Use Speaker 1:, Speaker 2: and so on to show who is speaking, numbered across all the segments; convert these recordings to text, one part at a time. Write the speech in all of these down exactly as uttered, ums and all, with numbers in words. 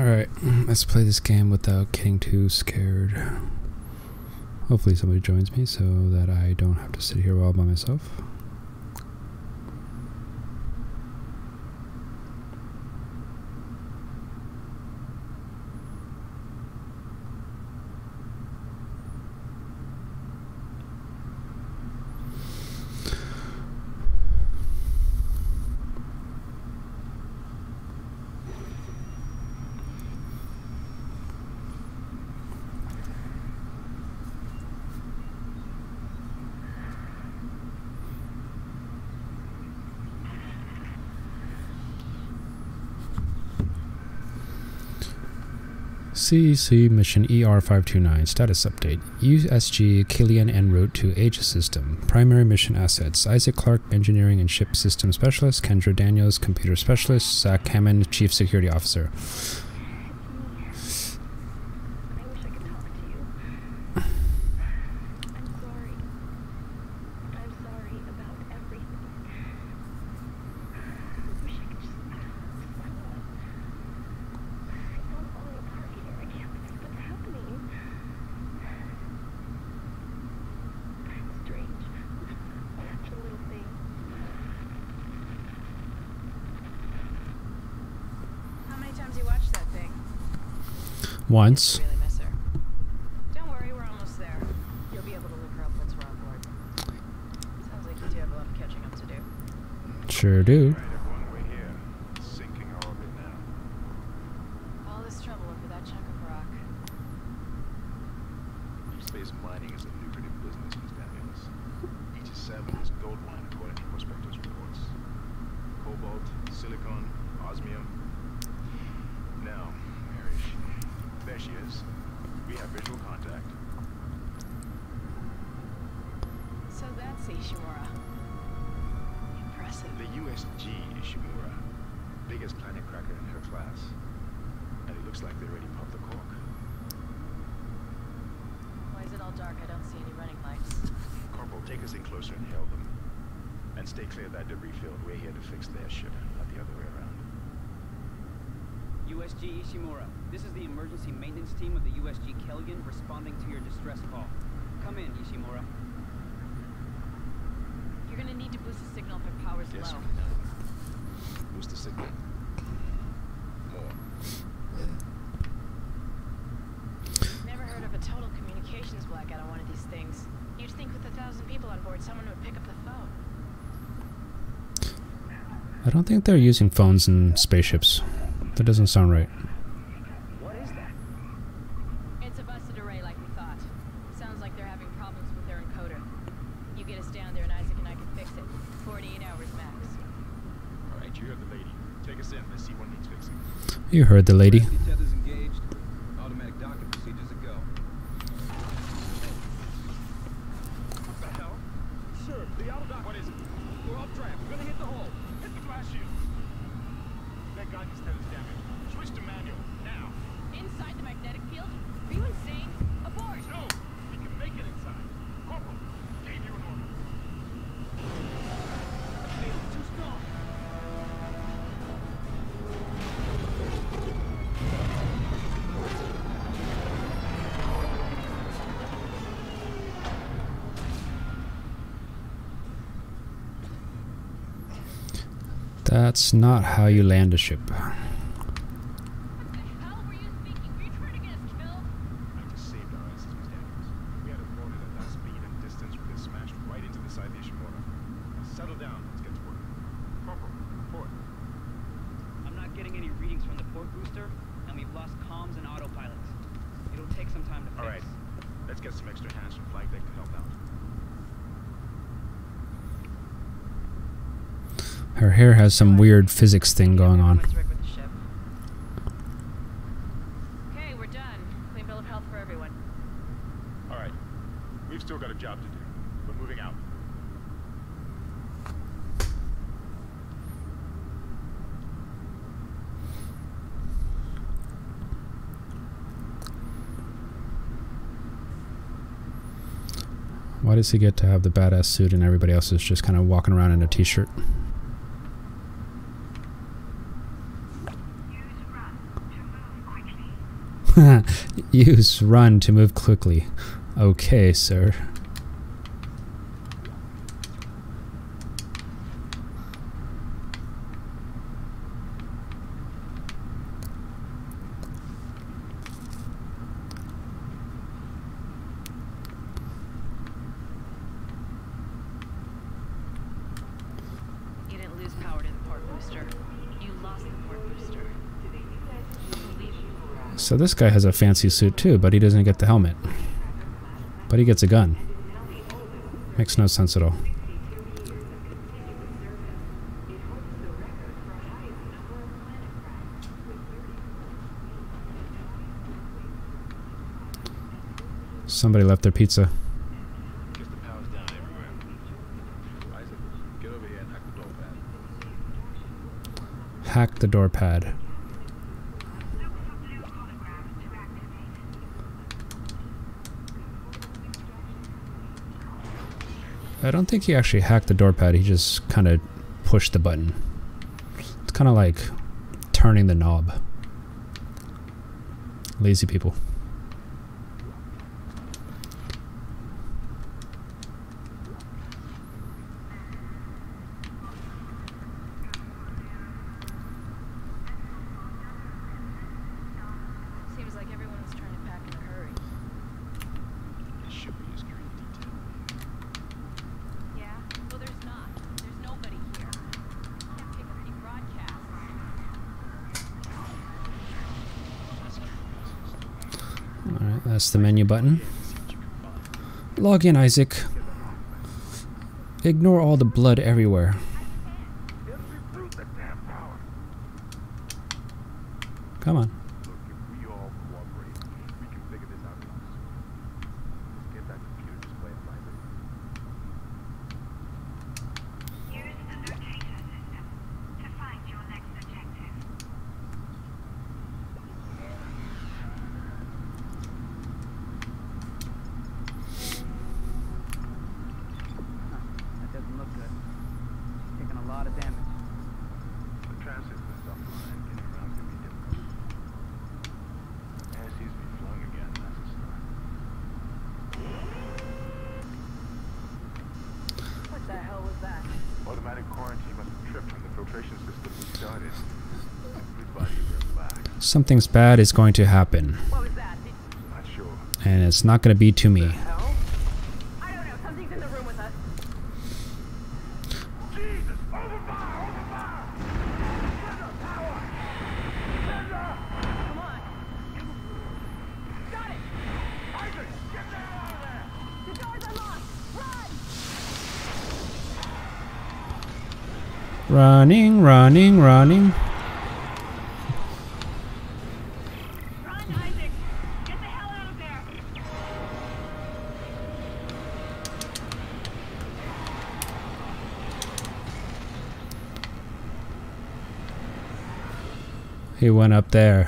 Speaker 1: Alright, let's play this game without getting too scared. Hopefully somebody joins me so that I don't have to sit here all by myself. C E C mission E R five two nine status update. U S G Killian en route to Aegis system. Primary mission assets: Isaac Clarke, engineering and ship system specialist; Kendra Daniels, computer specialist; Zach Hammond, chief security officer. Once.
Speaker 2: Really miss her. Don't worry, we're almost there. You'll be able to look her up once we're on board. Sounds like you do have a lot of catching up to do.
Speaker 1: Sure do.
Speaker 3: Right, everyone, we're here. Sinking our orbit now.
Speaker 2: All this trouble over that chunk of rock.
Speaker 3: Space mining is a lucrative business, Miz Daniels. Aegis seven is gold mine according to prospectors' reports. Cobalt, silicon, osmium. Now, where is she? There she is. We have visual contact.
Speaker 2: So that's Ishimura. Impressive.
Speaker 3: The U S G Ishimura, biggest planet cracker in her class. And it looks like they already popped the cork.
Speaker 2: Why is it all dark? I don't see any running lights.
Speaker 3: Corporal, take us in closer and hail them. And stay clear of that debris field. We're here to fix their ship, not the other way around.
Speaker 4: U S G Ishimura, this is the emergency maintenance team of the U S G Kellion responding to your distress call. Come in, Ishimura.
Speaker 2: You're gonna need to boost the signal if our power's
Speaker 3: Yes,
Speaker 2: low.
Speaker 3: we know. Boost the signal. More.
Speaker 2: Never heard of a total communications blackout on one of these things. You'd think with a thousand people on board, someone would pick up the phone.
Speaker 1: I don't think they're using phones in spaceships. That doesn't sound right.
Speaker 4: What is that?
Speaker 2: It's a busted array like we thought. Sounds like they're having problems with their encoder. You get us down there and Isaac and I can fix it. forty-eight hours max.
Speaker 3: All right, you heard the lady. Take us in. Let's see what needs fixing.
Speaker 1: You heard the lady.
Speaker 5: The tether's engaged. Automatic docking procedures a go.
Speaker 3: What the hell? Sir, the auto dock. What is it? We're off track. We're gonna hit the hole. Hit the glass shield. That guidance tether's damaged. Switch to manual. Now.
Speaker 2: Inside the magnetic field? Are you insane? Abort!
Speaker 3: No! We can make it inside. Corporal, gave you an order. It's too strong.
Speaker 1: That's not how you land a ship.
Speaker 2: What the hell were you speaking? Were you trying to get us killed?
Speaker 3: I just saved our asses, Miz Daniels. We had it boarded at that speed and distance we could smashed right into the side of the Ishimura. Settle down. Let's get to work. Corporal, report.
Speaker 4: I'm not getting any readings from the port booster, and we've lost comms and autopilots. It'll take some time to fix.
Speaker 3: All right. Let's get some extra hands from flight deck to help out.
Speaker 1: Her hair has some weird physics thing going on.
Speaker 2: Everyone's rigged with the ship. Okay, we're done. Clean bill of health for everyone.
Speaker 3: All right. We've still got a job to do. We're moving out.
Speaker 1: Why does he get to have the badass suit and everybody else is just kind of walking around in a t-shirt?
Speaker 6: Use run to move quickly.
Speaker 1: Use run to move quickly. Okay, sir.
Speaker 2: You didn't lose power to the port booster. You lost the port booster. Believe you.
Speaker 1: So this guy has a fancy suit too, but he doesn't get the helmet. But he gets a gun. Makes no sense at all. Somebody left their pizza.
Speaker 3: Guess the power's down everywhere. Isaac, get over here and hack the door pad.
Speaker 1: Hack the door pad. I don't think he actually hacked the door pad, he just kind of pushed the button. It's kind of like turning the knob. Lazy people.
Speaker 2: Seems like everyone was trying to pack in a hurry.
Speaker 3: It should be a security detail.
Speaker 2: Yeah? Well, there's not. There's nobody here. Can't pick up any broadcasts.
Speaker 1: Alright, that's the menu button. Log in, Isaac. Ignore all the blood everywhere. Come on.
Speaker 3: Look, if we all cooperate, we can figure this out. Let's get that computer display in private.
Speaker 6: Use the locator system to find your next objective.
Speaker 4: That doesn't look good. Taking a lot of damage.
Speaker 3: The transit system and getting around can be difficult. And it seems to be flowing again. That's a start.
Speaker 2: What the hell was that?
Speaker 3: Automatic quarantine must have tripped when the filtration system restarted. Everybody relax.
Speaker 1: Something's bad is going to happen.
Speaker 2: What was that? Did
Speaker 3: Not sure.
Speaker 1: And it's not going to be to me.
Speaker 2: hell? I don't know. Something's in the room with us.
Speaker 3: Jesus! Over fire! Over fire!
Speaker 2: Come on. Got it.
Speaker 3: Isaac! Get the hell out of there!
Speaker 2: The door's unlocked. Run!
Speaker 1: Running, running, running.
Speaker 6: Run, Isaac! Get the hell out of there!
Speaker 1: He went up there.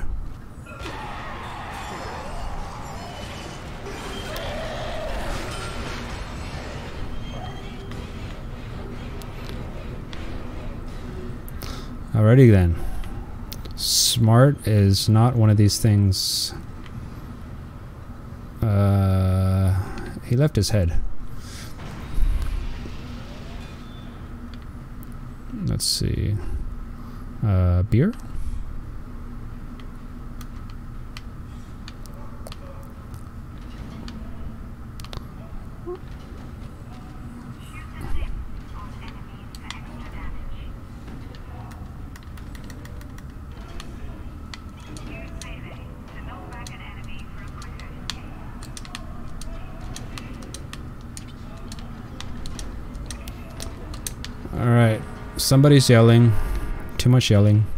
Speaker 1: Alrighty then. Smart is not one of these things. Uh, he left his head. Let's see. Uh, beer? Alright, somebody's yelling. Too much yelling.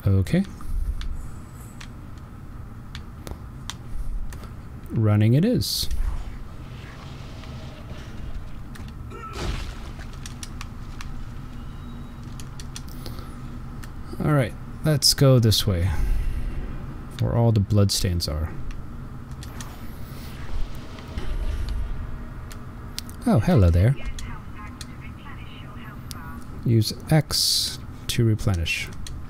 Speaker 1: Okay. Running it is. Alright, let's go this way. Where all the bloodstains are. Oh, hello there. Use X to replenish.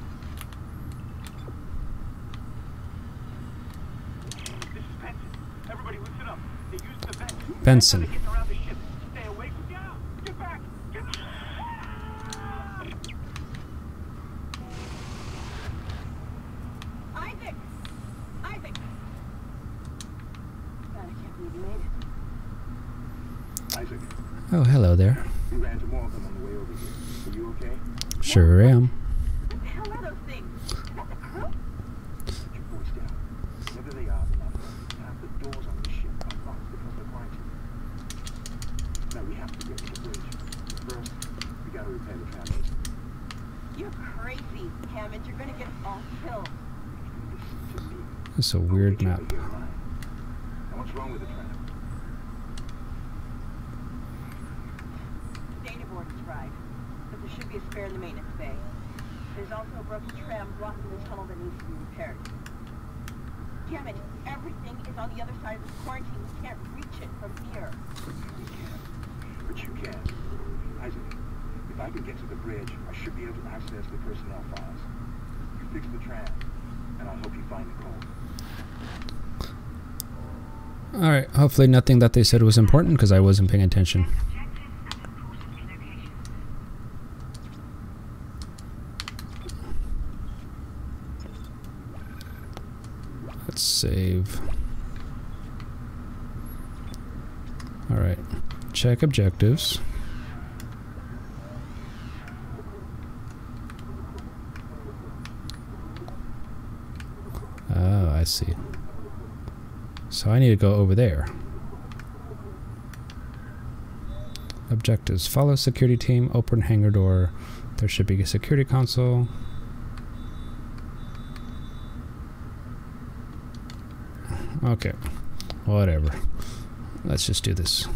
Speaker 1: Benson.
Speaker 7: Isaac! Isaac! God, I can't believe you made it.
Speaker 3: Isaac,
Speaker 1: Oh, hello there.
Speaker 3: we ran into more of them on the way over here. Are you okay?
Speaker 1: Sure am.
Speaker 7: What the hell are those things? Is that the crew?
Speaker 3: Put your voice down. Whether they are, they're not. Half the doors on the ship are locked because they're quarantined. Now we have to get to the bridge. First, we gotta repair the tram system.
Speaker 7: You're crazy, Hammond. You're gonna get us all killed.
Speaker 3: Listen to me.
Speaker 1: This is a weird
Speaker 3: I'll
Speaker 1: map.
Speaker 3: get you over here alive. Now what's wrong with the tram?
Speaker 7: Data board is fried, but there should be a spare in the maintenance bay. There's also a broken tram blocking the tunnel that needs to be repaired. Damn it! Everything is on the other side of this quarantine. We can't reach it from here.
Speaker 3: You can. But you can. Isaac, if I can get to the bridge, I should be able to access the personnel files. You fix the tram, and I'll help you find the code.
Speaker 1: Alright, hopefully nothing that they said was important because I wasn't paying attention. Let's save. Alright, check objectives. Oh, I see. So I need to go over there. Objectives. Follow security team, open hangar door. There should be a security console. Okay. Whatever. Let's just do this.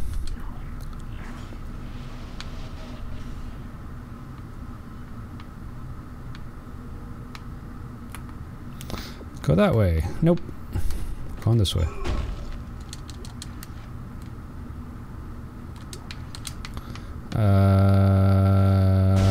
Speaker 1: Go that way. Nope. Going this way. Uh...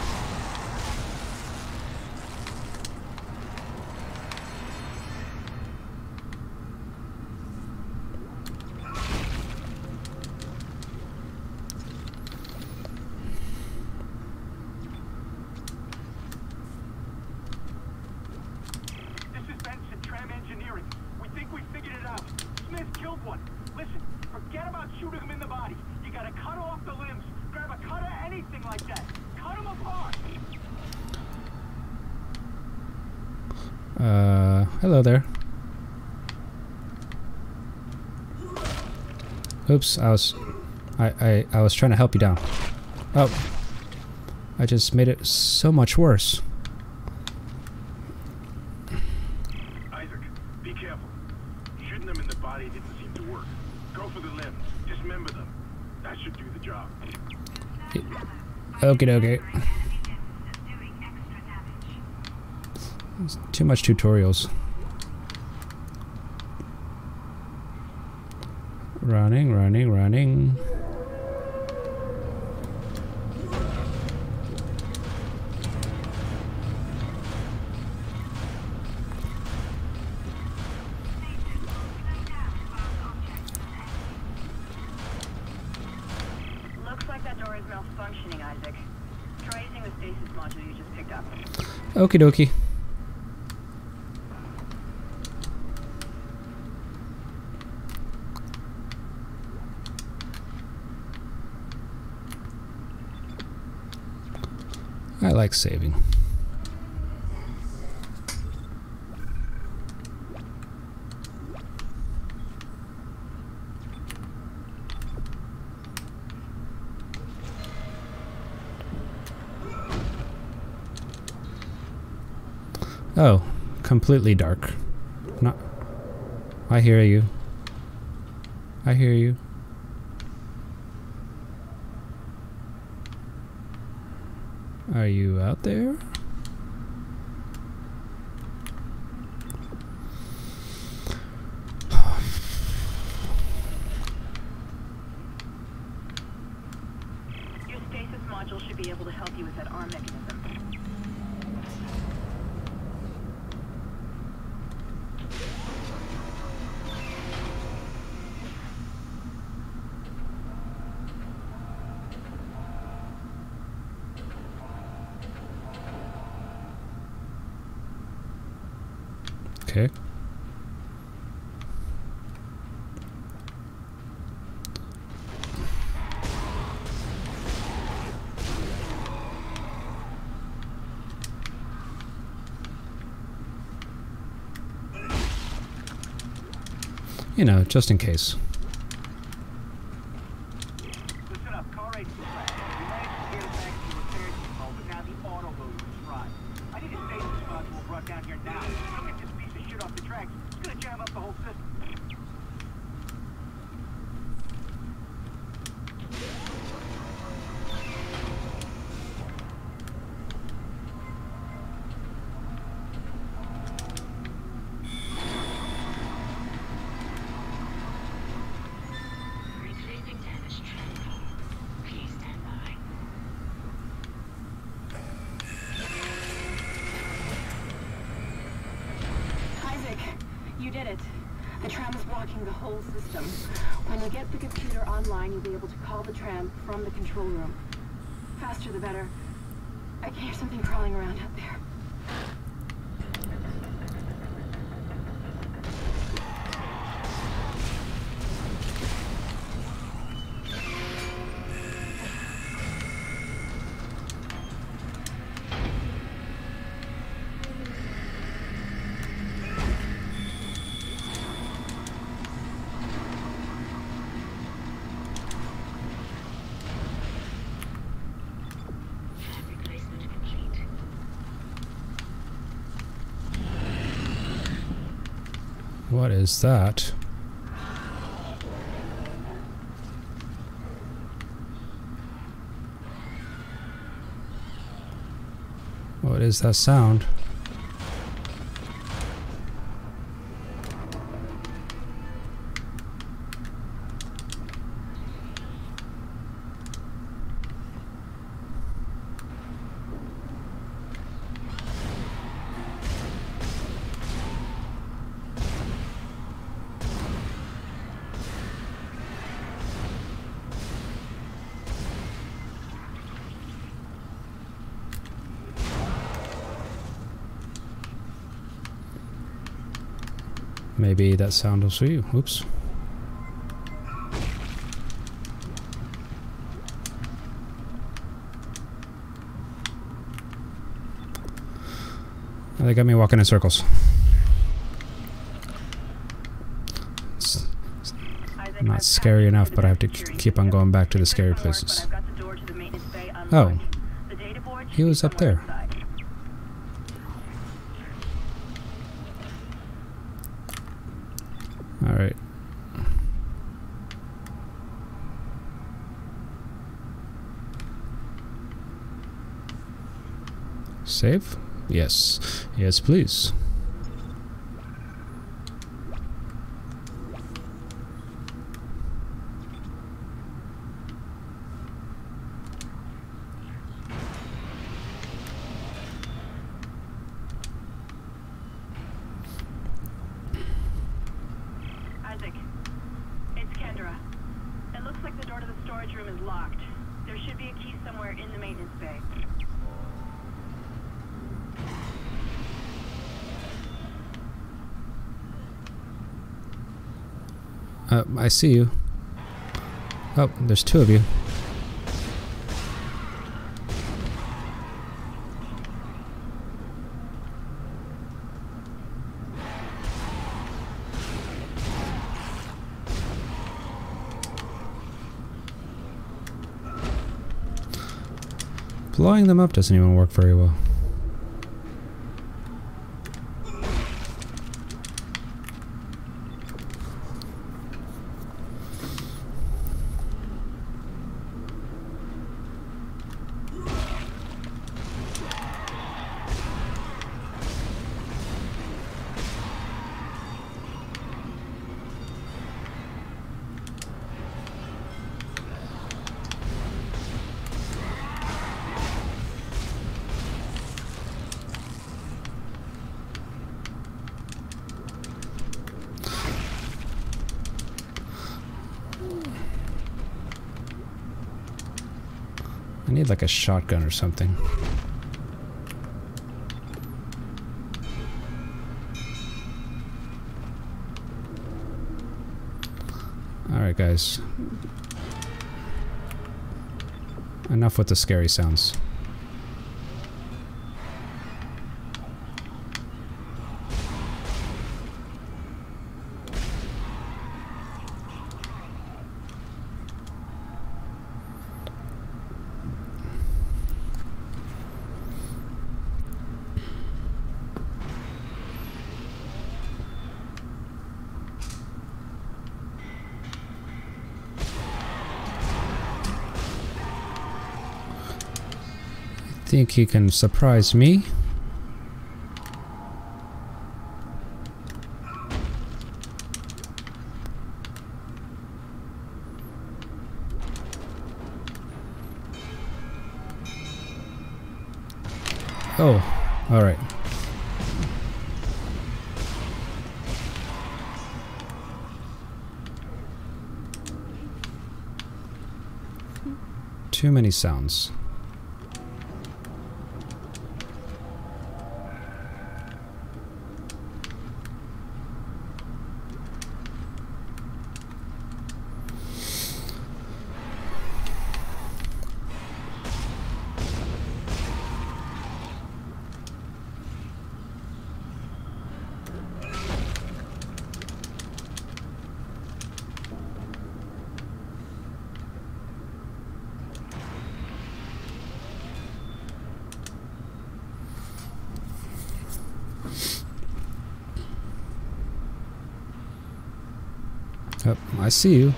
Speaker 8: This is Benson, Tram Engineering. We think we figured it out. Smith killed one. Listen, forget about shooting him in the body. You gotta cut off the limbs. Grab a cutter, anything like that. Cut him apart.
Speaker 1: Uh, hello there. Oops, I was, I, I, I was trying to help you down. Oh, I just made it so much worse.
Speaker 3: Isaac, be careful. Shooting them in the body didn't seem to work. Go for the limbs. Dismember them. That should do the job.
Speaker 1: Okay, okay. Too much tutorials. Running, running, running.
Speaker 7: Looks like that door is malfunctioning, Isaac. Try using the stasis module you just picked up.
Speaker 1: Okie dokie. I like saving. Oh, completely dark. Not. I hear you. I hear you. Are you out there?
Speaker 7: Your stasis module should be able to help you with that arm mechanism.
Speaker 1: Okay. You know, just in case.
Speaker 8: Listen up, car race is flat. We managed to get it back to the repair depot, but now the auto load is fried. I need a stasis module brought down here now. Don't get this piece of shit off the tracks. It's gonna jam up the whole system.
Speaker 7: You did it. The tram is blocking the whole system. When you get the computer online, you'll be able to call the tram from the control room. Faster the better. I can hear something crawling around out there.
Speaker 1: What is that? What is that sound? Maybe that sound will see you. Oops. They got me walking in circles. It's not scary enough, but I have to keep on going back to the scary places. Oh, he was up there. All right. Save? Yes. Yes, please.
Speaker 7: Isaac, it's Kendra. It looks like the door to the storage room is locked. There should be a key somewhere in the maintenance bay.
Speaker 1: Uh, I see you. Oh, there's two of you. Blowing them up doesn't even work very well. need like a shotgun or something. Alright guys. Enough with the scary sounds. Think he can surprise me? Oh, all right. Too many sounds. Oh, I see you.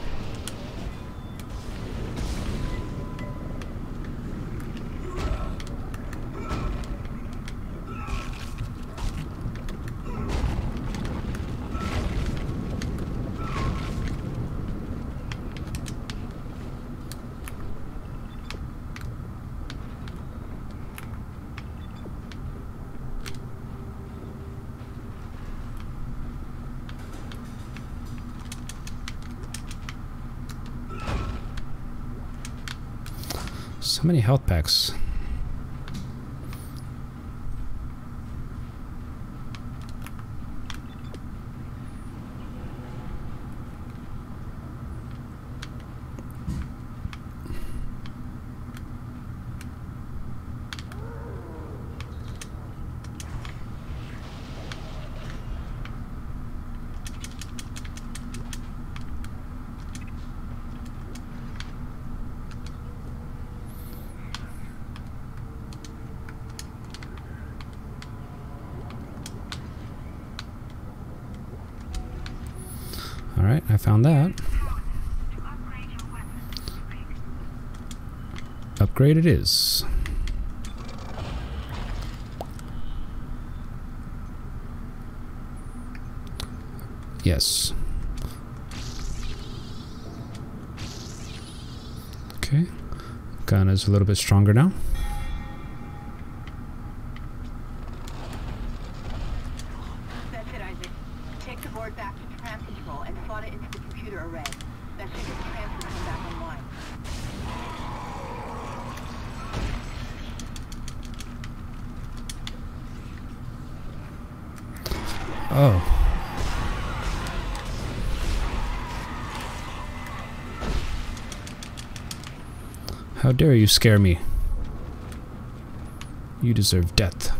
Speaker 1: So many health packs. Alright, I found that. Upgrade it is. Yes. Okay. Gun is a little bit stronger now.
Speaker 7: That's it, Isaac. Take the board back to tram control and slot it into the computer array. That should get the transfer come back online.
Speaker 1: Oh. How dare you scare me? You deserve death.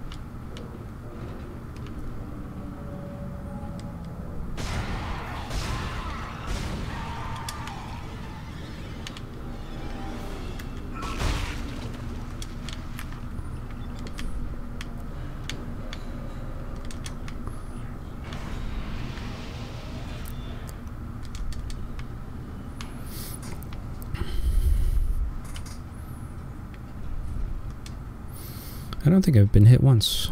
Speaker 1: I don't think I've been hit once.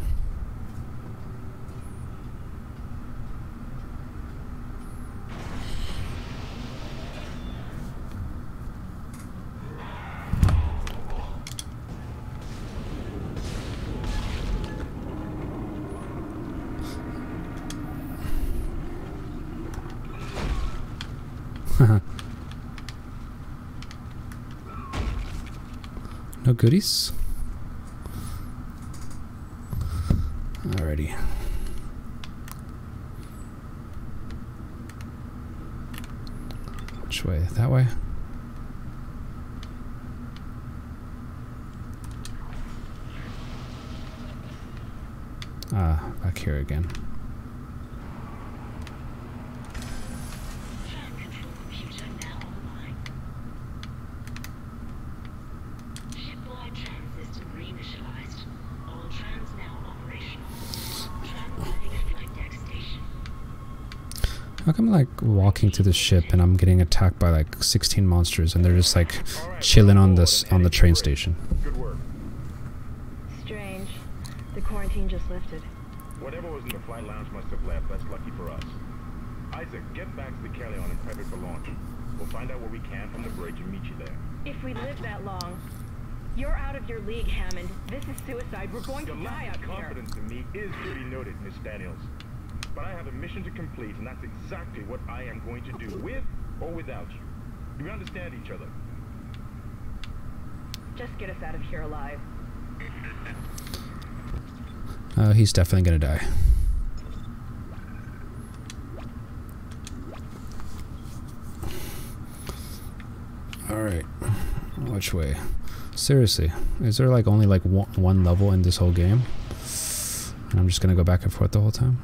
Speaker 1: No goodies? Alrighty. Which way? That way? Ah, back here again. How come like walking to the ship and I'm getting attacked by like sixteen monsters and they're just like chilling on this on the train station?
Speaker 3: Good work.
Speaker 2: Strange. The quarantine just lifted.
Speaker 3: Whatever was in the flight lounge must have left. That's lucky for us. Isaac, get back to the Kellion and prep it for launch. We'll find out what we can from the bridge and meet you there.
Speaker 2: If we live that long, you're out of your league, Hammond. This is suicide. We're going to
Speaker 3: Your
Speaker 2: die
Speaker 3: lack
Speaker 2: up
Speaker 3: of
Speaker 2: here.
Speaker 3: confidence in me is duly noted, Miss Daniels. But I have a mission to complete, and that's exactly what I am going to do, with or without you. Do we understand each other?
Speaker 2: Just get us out of here alive.
Speaker 1: Uh, he's definitely gonna die. Alright. Which way? Seriously, is there like only like one, one level in this whole game? And I'm just gonna go back and forth the whole time?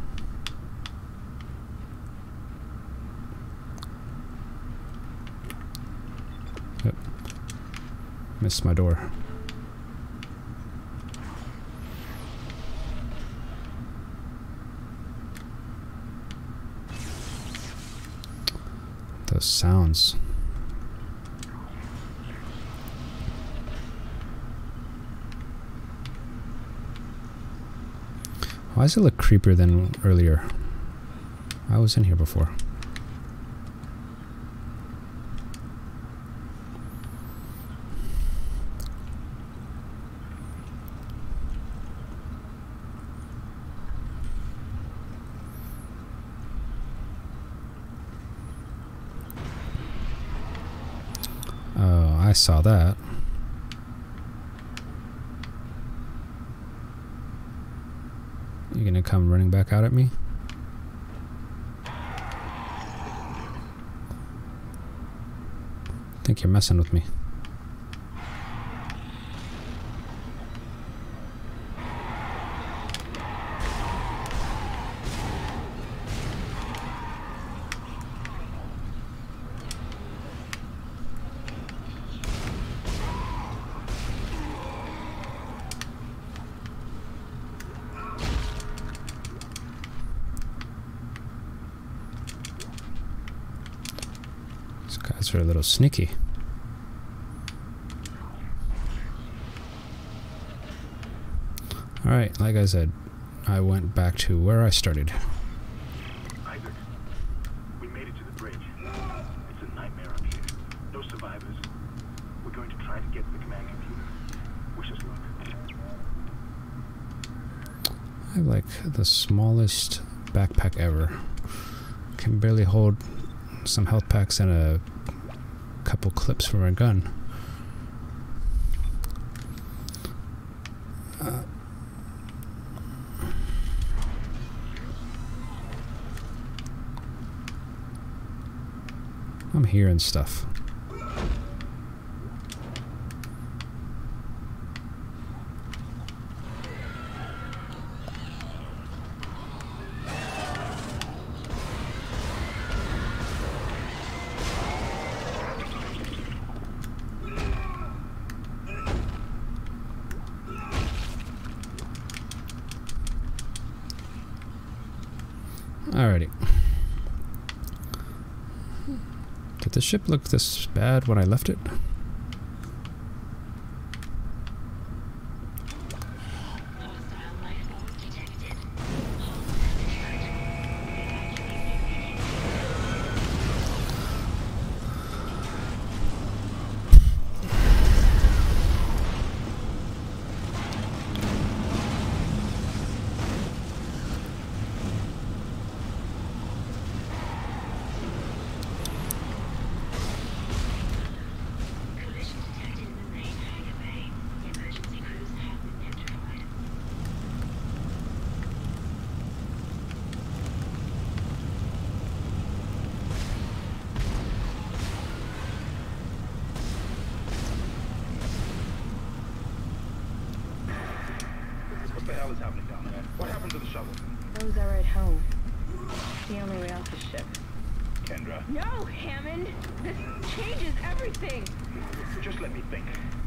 Speaker 1: Yep. Missed my door. Those sounds. Why does it look creepier than earlier? I was in here before. Oh, I saw that. You gonna come running back out at me? Think you're messing with me. These guys are a little sneaky. Alright, like I said, I went back to where I started.
Speaker 8: Isaac, we made it to the bridge. It's a nightmare up here. No survivors. We're going to try to get to the command computer. Wish us luck.
Speaker 1: I have like the smallest backpack ever. Can barely hold some health packs and a couple clips for my gun. Uh, I'm hearing stuff. Alrighty. Did the ship look this bad when I left it?
Speaker 3: the hell is happening down there? What happened to the shuttle?
Speaker 2: Those are at home. The only way off the ship.
Speaker 3: Kendra,
Speaker 2: No, Hammond! This changes everything!
Speaker 3: just let me think.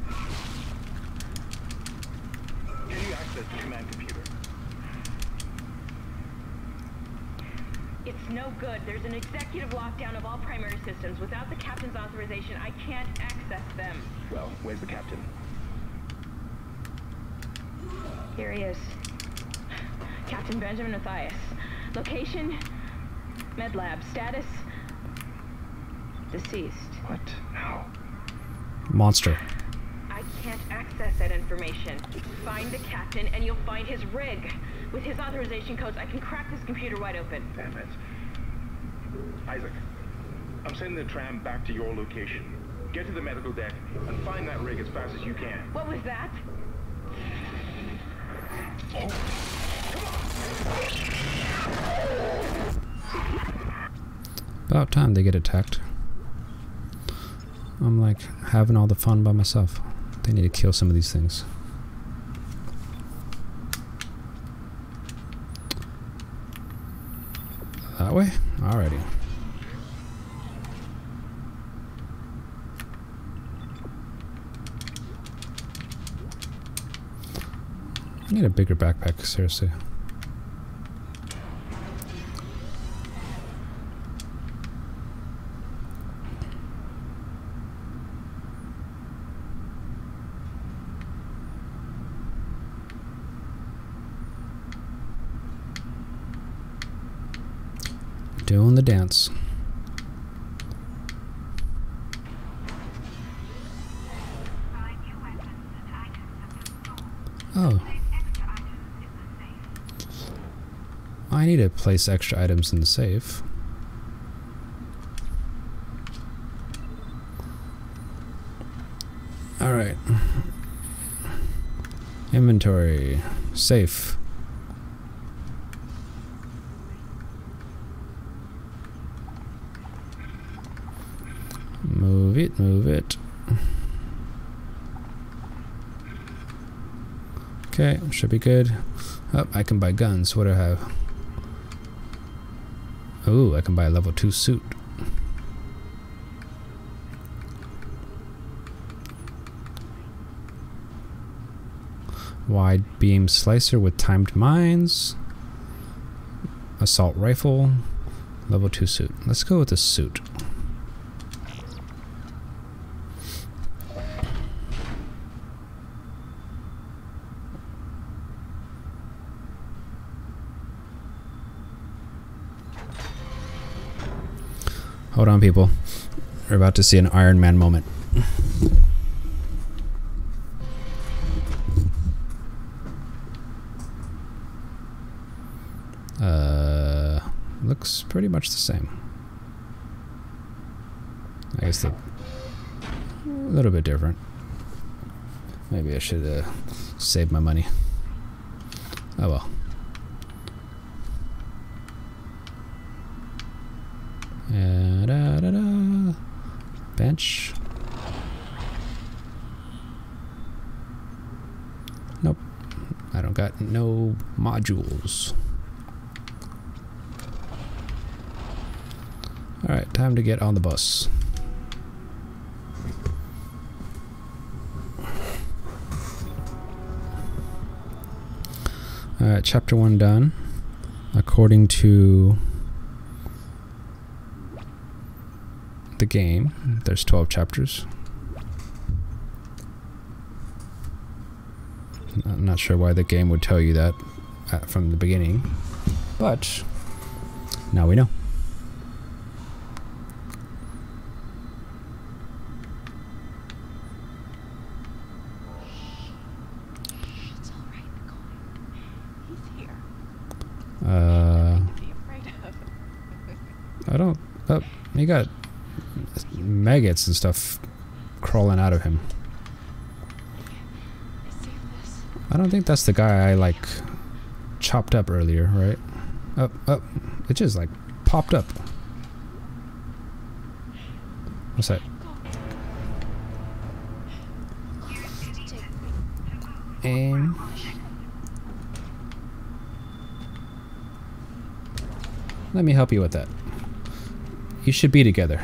Speaker 3: Can you access the command computer?
Speaker 2: It's no good. There's an executive lockdown of all primary systems. Without the captain's authorization, I can't access them.
Speaker 3: Well, where's the captain?
Speaker 2: Here he is. Captain Benjamin Mathias. Location? Med lab. Status? Deceased.
Speaker 3: What? How?
Speaker 1: Monster.
Speaker 2: I can't access that information. Find the captain and you'll find his rig. With his authorization codes, I can crack this computer wide open.
Speaker 3: Damn it. Isaac, I'm sending the tram back to your location. Get to the medical deck and find that rig as fast as you can.
Speaker 2: What was that?
Speaker 1: About time they get attacked. I'm like having all the fun by myself. They need to kill some of these things. That way? Alrighty. I need a bigger backpack, seriously. Doing the dance.
Speaker 6: Find new weapons and items have been stored.
Speaker 1: Oh,
Speaker 6: Place extra items in the safe.
Speaker 1: I need to place extra items in the safe. Alright. Inventory. Safe. Move it, move it. Okay, should be good. Oh, I can buy guns. What do I have? Oh, I can buy a level two suit. Wide beam slicer with timed mines. Assault rifle. Level two suit. Let's go with the suit. Hold on, people. We're about to see an Iron Man moment. Uh, looks pretty much the same. I guess the a little bit different. Maybe I should uh, save my money. Oh well. Uh, da, da, da. Bench. Nope. I don't got no modules. Alright, time to get on the bus. Alright, chapter one done. According to the game, there's twelve chapters. I'm not sure why the game would tell you that uh, from the beginning, but now we know.
Speaker 2: It's all right, Nicole. He's here.
Speaker 1: Uh,
Speaker 2: Be afraid of.
Speaker 1: I don't. Oh, he got maggots and stuff crawling out of him. I don't think that's the guy I like chopped up earlier, right? Oh, oh, it just like popped up. What's that? Aim. Let me help you with that. You should be together.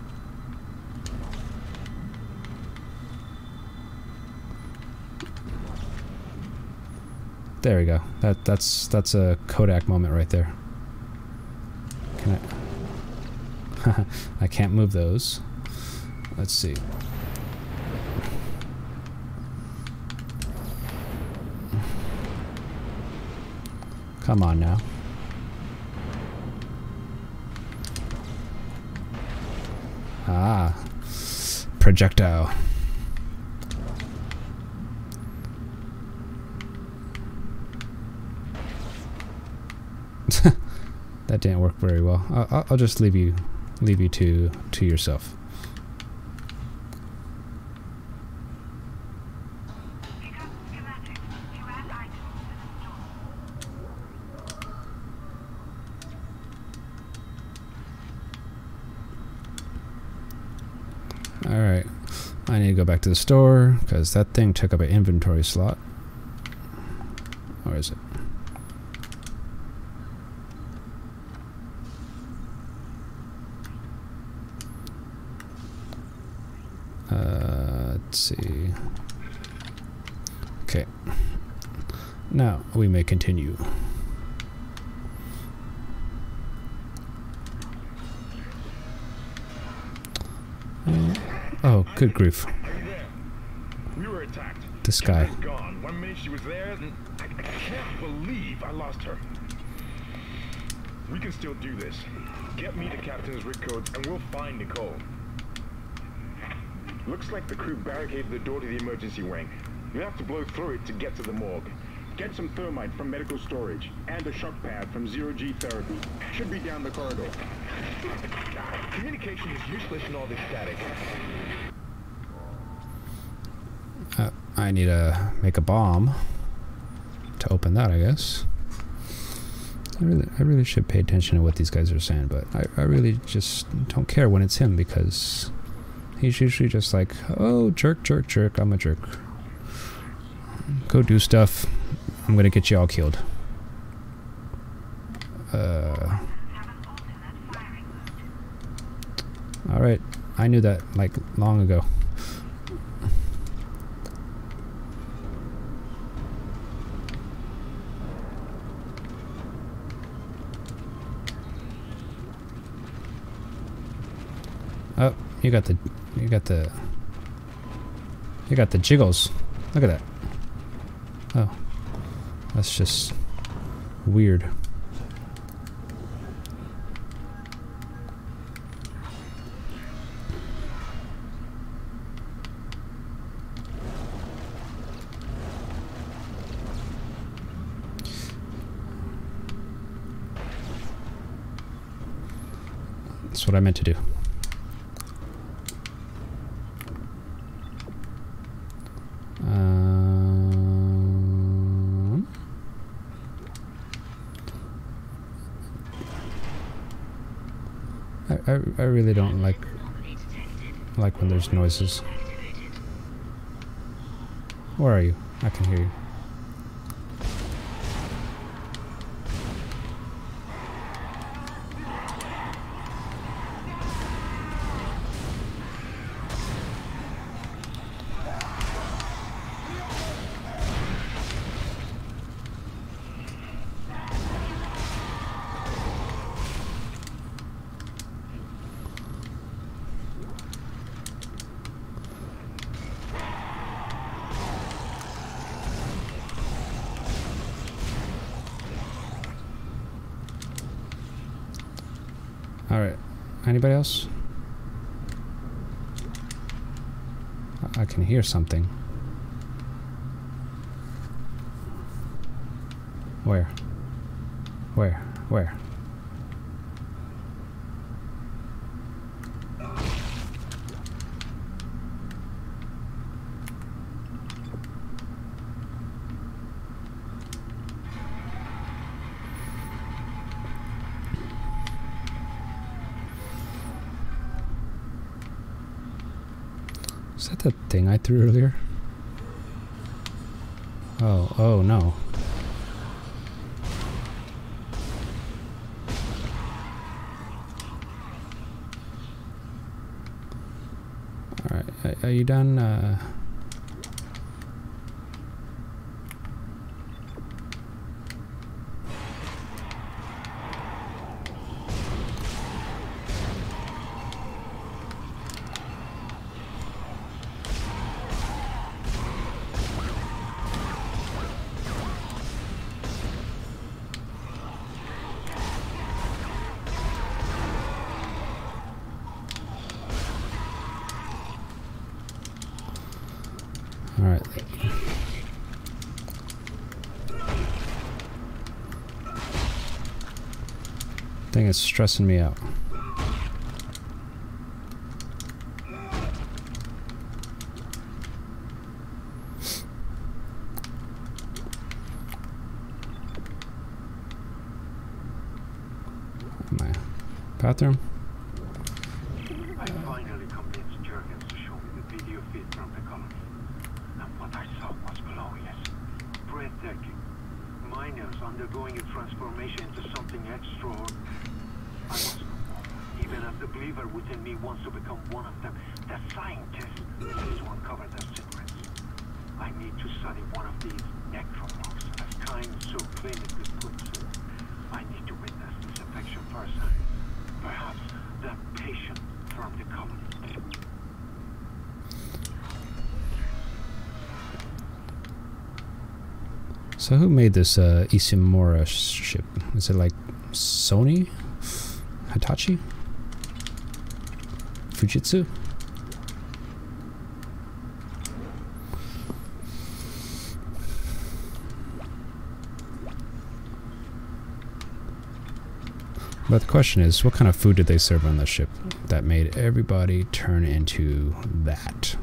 Speaker 1: There we go. That that's that's a Kodak moment right there. Can I? I can't move those. Let's see. Come on now. Ah, projectile. That didn't work very well. I'll, I'll just leave you, leave you to to yourself.
Speaker 6: Pick up schematics to add items to the store.
Speaker 1: All right, I need to go back to the store because that thing took up an inventory slot. Or is it? Uh, let's see. Okay. Now we may continue. Uh, oh, good grief.
Speaker 3: We were attacked.
Speaker 1: This guy.
Speaker 3: She was gone. One minute she was there, and I, I can't believe I lost her. We can still do this. Get me the captain's rig codes, and we'll find Nicole. Looks like the crew barricaded the door to the emergency wing. You have to blow through it to get to the morgue.
Speaker 8: Get some thermite from medical storage, and a shock pad from zero-G therapy. Should be down the corridor.
Speaker 3: Communication is useless in all this static.
Speaker 1: Uh, I need to make a bomb to open that, I guess. I really, I really should pay attention to what these guys are saying, but I, I really just don't care when it's him because he's usually just like, oh, jerk, jerk, jerk, I'm a jerk. Go do stuff. I'm gonna get you all killed. Uh, Alright, I knew that like long ago. Oh, you got the, you got the, you got the jiggles. Look at that. Oh, that's just weird. That's what I meant to do. Um, I, I, I really don't like like when there's noises. Where are you? I can hear you. Alright, anybody else? I, I can hear something. Where? Where? Where? Is that the thing I threw earlier? Oh, oh no. are you done? Uh, Alright. Thing is stressing me out. My bathroom.
Speaker 8: I finally convinced Jurgens to show me the video feed from the colony. And what I saw was glorious. Breathtaking. Miners undergoing a transformation into something extraordinary. I must know more. Even as the believer within me wants to become one of them, the scientist needs to uncover their secrets. I need to study one of these necromorphs, as Kyne so clinically puts it. I need to witness this affection firsthand. Perhaps the patient from the colony.
Speaker 1: So who made this uh, Ishimura ship? Is it like Sony? Hitachi? Fujitsu? But the question is, what kind of food did they serve on the ship that made everybody turn into that?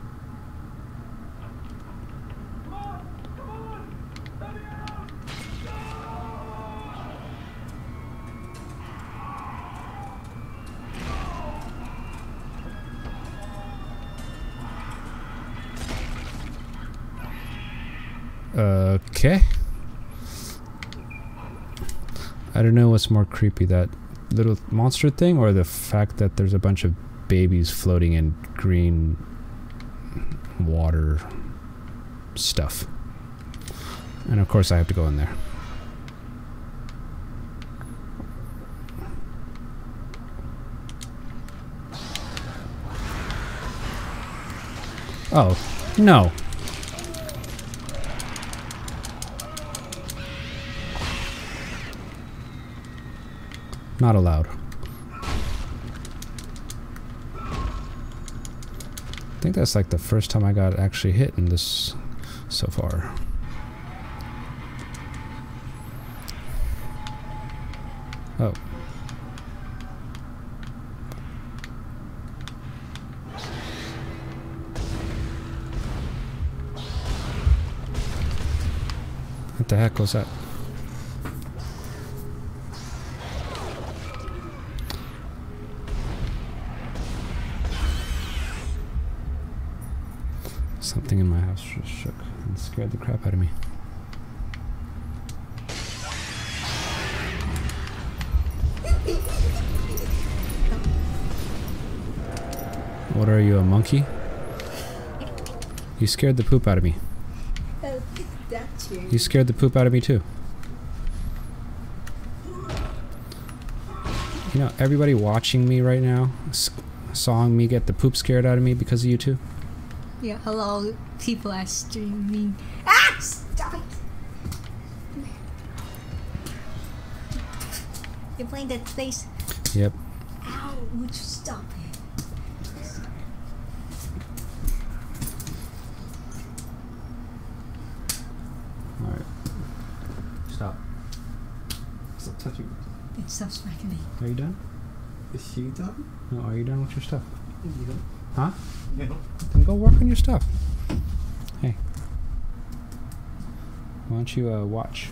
Speaker 1: Okay. I don't know what's more creepy, that little monster thing or the fact that there's a bunch of babies floating in green water stuff. And of course I have to go in there. Oh, no. Not allowed. I think that's like the first time I got actually hit in this so far. Oh. What the heck was that? Something in my house just shook and scared the crap out of me. What are you, a monkey? You scared the poop out of me. You scared the poop out of me too. You know, everybody watching me right now saw me get the poop scared out of me because of you two.
Speaker 9: Yeah, hello, people are streaming. Ah! Stop it! You're playing that face?
Speaker 1: Yep.
Speaker 9: Ow, would you stop it?
Speaker 1: Alright. Stop. Stop touching me.
Speaker 9: It stops smacking me.
Speaker 1: Are you done?
Speaker 10: Is she done?
Speaker 1: No, are you done with your stuff?
Speaker 10: Yeah.
Speaker 1: Huh?
Speaker 10: Yeah.
Speaker 1: Then go work on your stuff. Hey. Why don't you uh, watch?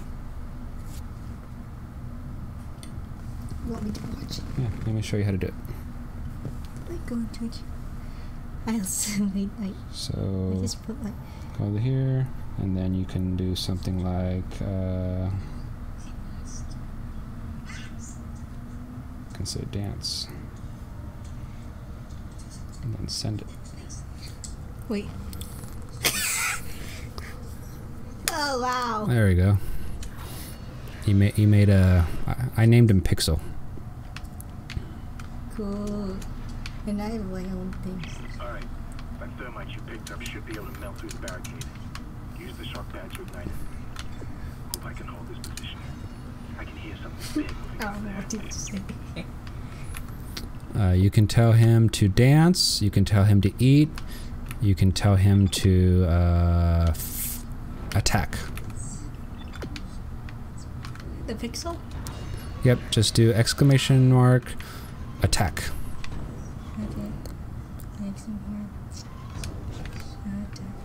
Speaker 9: You want me to watch it?
Speaker 1: Yeah, let me show you how to do it.
Speaker 9: I go on Twitch. I'll wait, like,
Speaker 1: So,
Speaker 9: I just put like,
Speaker 1: go over here, and then you can do something like, uh, you can say dance. And then send it.
Speaker 9: Wait. Oh wow.
Speaker 1: There we go. He made he made a. I, I named him Pixel.
Speaker 9: Cool. And I have my own things.
Speaker 8: Alright. That thermite you picked up should be able to melt through the barricade. Use the shock pad to ignite it. Hope I can hold this position. I can hear something big moving
Speaker 9: I
Speaker 8: out
Speaker 9: don't know
Speaker 8: there.
Speaker 9: what to say.
Speaker 1: Uh, you can tell him to dance. You can tell him to eat. You can tell him to uh, f attack.
Speaker 9: The pixel?
Speaker 1: Yep, just do exclamation mark attack.
Speaker 9: Okay. Next in here. Attack.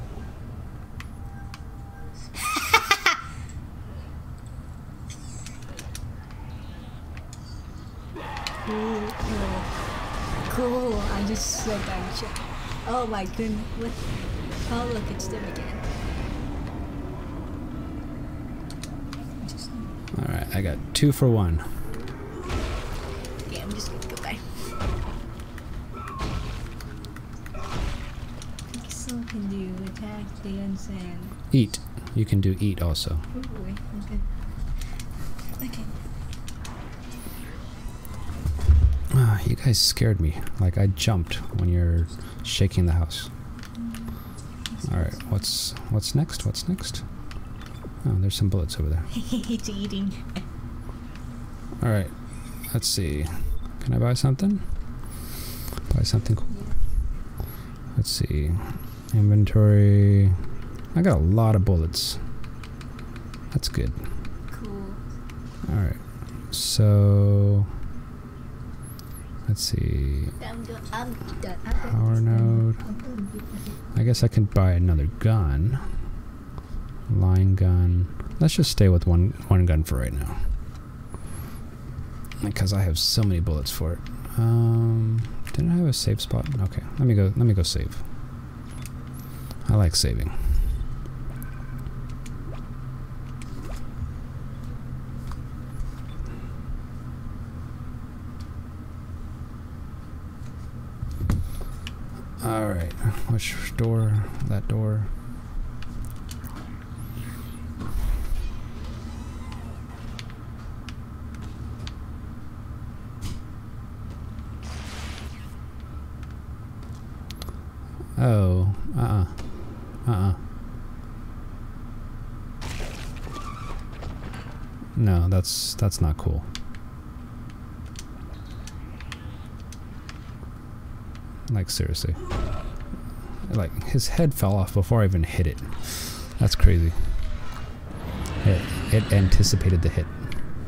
Speaker 9: Cool, cool. Cool. I just said that shit. Oh my goodness. What? Oh look, it's them again. Just,
Speaker 1: Alright, I got two for one.
Speaker 9: yeah, I'm just gonna go back. Pixel can do attack, dance, and
Speaker 1: Eat. You can do eat also.
Speaker 9: ooh, wait, okay. Okay.
Speaker 1: Ah, you guys scared me. Like I jumped when you're shaking the house. Alright, what's what's next? What's next? Oh, there's some bullets over there.
Speaker 9: It's eating.
Speaker 1: Alright, let's see. Can I buy something? Buy something cool. Let's see. Inventory. I got a lot of bullets. That's good.
Speaker 9: Cool.
Speaker 1: Alright. So let's see.
Speaker 9: I'm done. I'm done. I'm done.
Speaker 1: Power node.
Speaker 9: I'm done.
Speaker 1: I guess I can buy another gun. Line gun. Let's just stay with one one gun for right now. Because I have so many bullets for it. Um didn't I have a save spot? Okay, let me go let me go save. I like saving. Alright, which door? That door. Oh, uh-uh. Uh-uh. No, that's that's not cool. Like seriously. Like his head fell off before I even hit it. That's crazy. It, it anticipated the hit.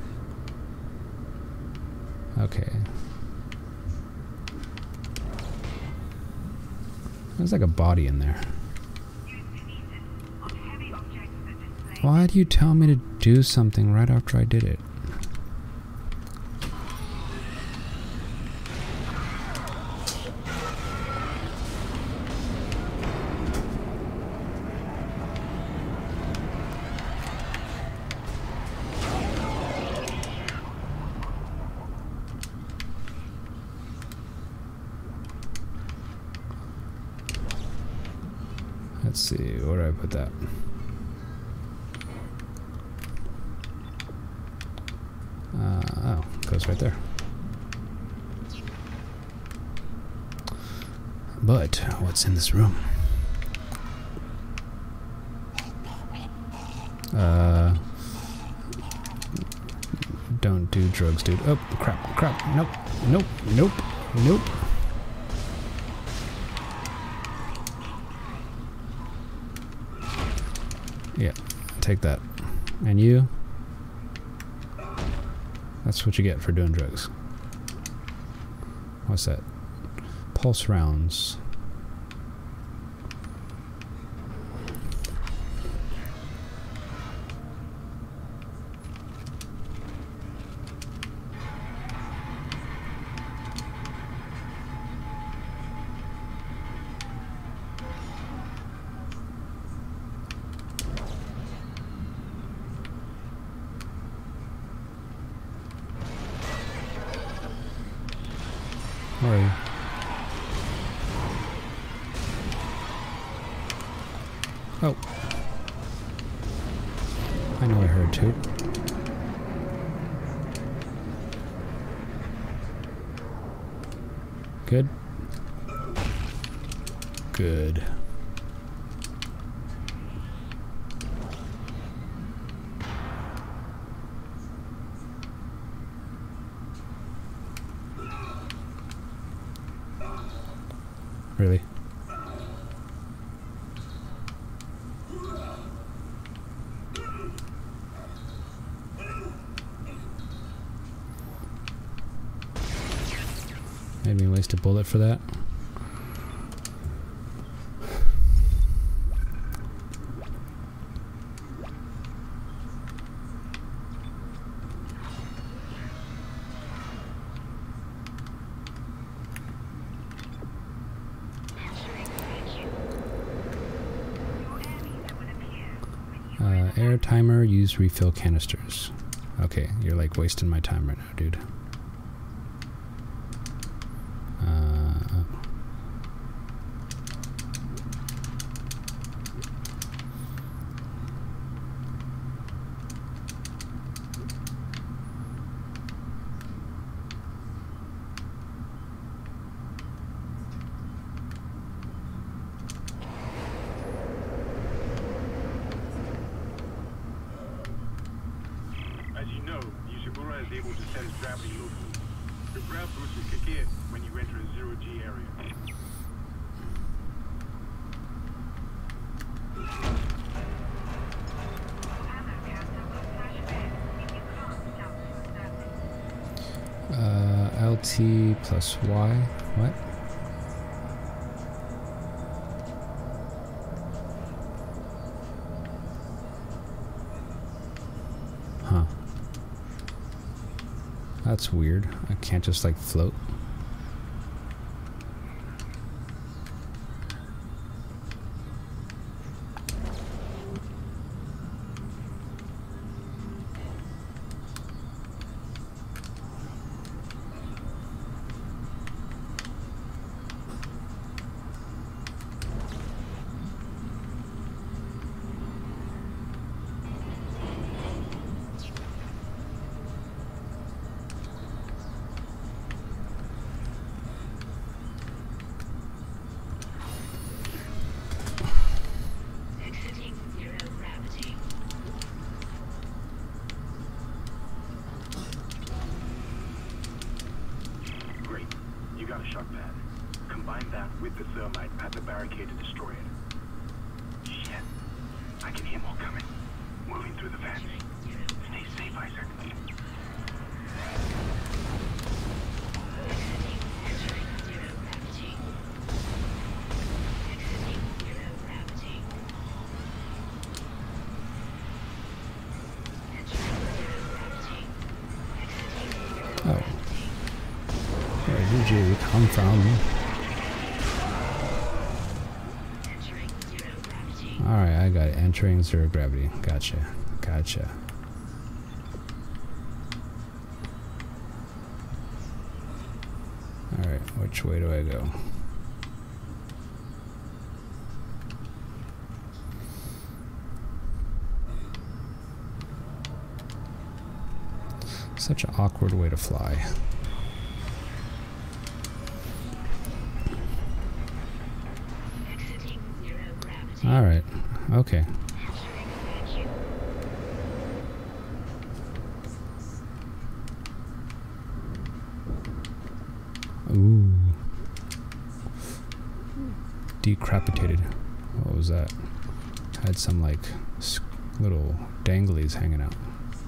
Speaker 1: Okay. There's like a body in there. Why do you tell me to do something right after I did it? Let's see, where do I put that? Uh, oh, goes right there. But what's in this room? Uh, don't do drugs, dude. Oh, crap, crap. Nope, nope, nope, nope. Yeah, take that. And you? That's what you get for doing drugs. What's that? Pulse rounds. Where are you? Oh. I know I heard too. Good. Good. Really? Made me waste a bullet for that. Uh, air timer, use refill canisters. Okay, you're like wasting my time right now, dude. Uh,
Speaker 8: As you know, Ishimura is able to set his gravity locally. The grav boost will kick in when you enter a zero-G area.
Speaker 1: uh, L T plus Y. What? Huh. That's weird. I can't just like float.
Speaker 8: Great. You got a shock pad. Combine that with the thermite at the barricade to destroy it. Shit. I can hear more coming. Moving through the vents. Stay safe, Isaac.
Speaker 1: Oh. Where did you come from? Alright, I got it. Entering zero gravity. Gotcha. Gotcha. Alright, which way do I go? Such an awkward way to fly. Alright, okay. Ooh. Decapitated. What was that? Had some like little danglies hanging out.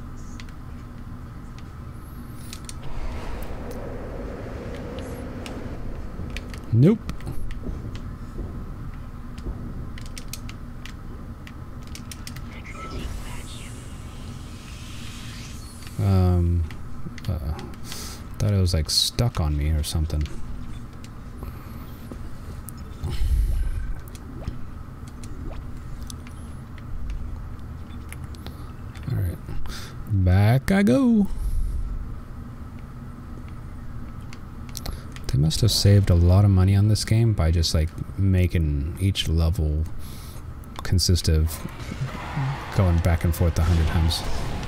Speaker 1: Nope. Um, uh, thought it was like stuck on me or something. All right, back I go. They must have saved a lot of money on this game by just like making each level consist of going back and forth a hundred times.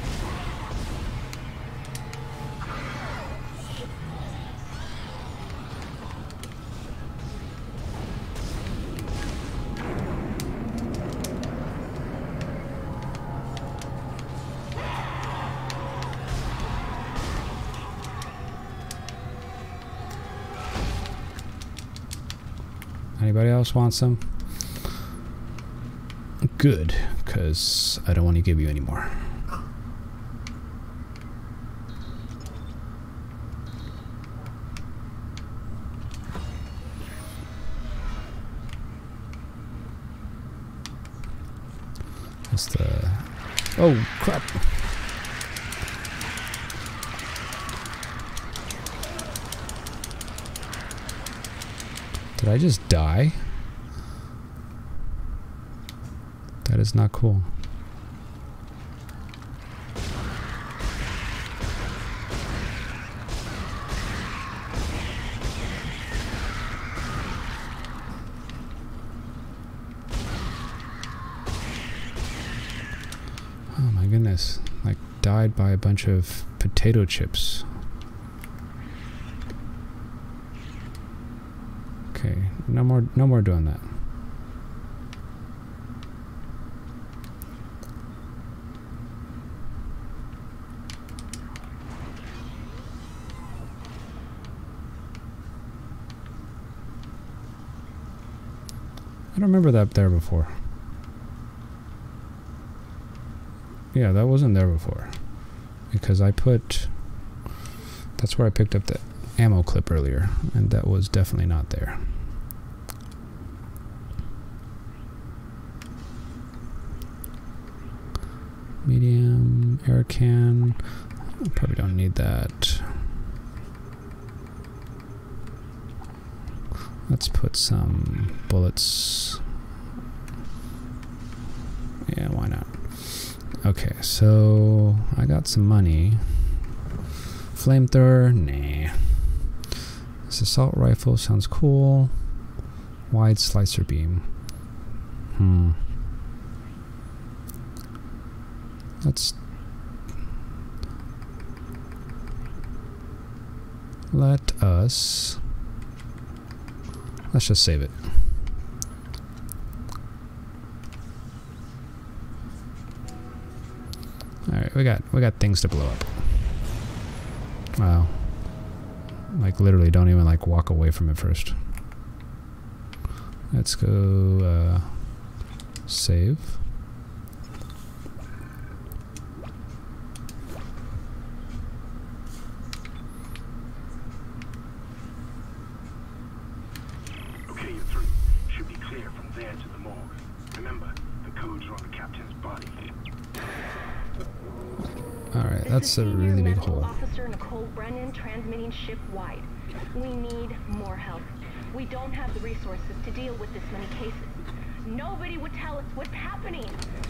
Speaker 1: Anybody else want some? Good, because I don't want to give you any more. That's the... Oh, crap! Did I just die? That is not cool. Oh my goodness. Like, died by a bunch of potato chips. Okay, no more no more doing that. I don't remember that there before. Yeah, that wasn't there before. Because I put... That's where I picked up the ammo clip earlier, and that was definitely not there. Medium, air can. Probably don't need that. Let's put some bullets. Yeah, why not? Okay, so I got some money. Flamethrower, nah. This assault rifle sounds cool. Wide slicer beam. Hmm. Let's let us let's just save it. All right, we got we got things to blow up. Wow. Like literally don't even like walk away from it first. Let's go uh, save.
Speaker 8: Okay, you three. Should be clear from there to the morgue. Remember, the codes are on the captain's body.
Speaker 1: Alright, that's a really big hole.
Speaker 2: Officer Nicole Brennan transmitting ship-wide. We need more help. We don't have the resources to deal with this many cases. Nobody would tell us what's happening.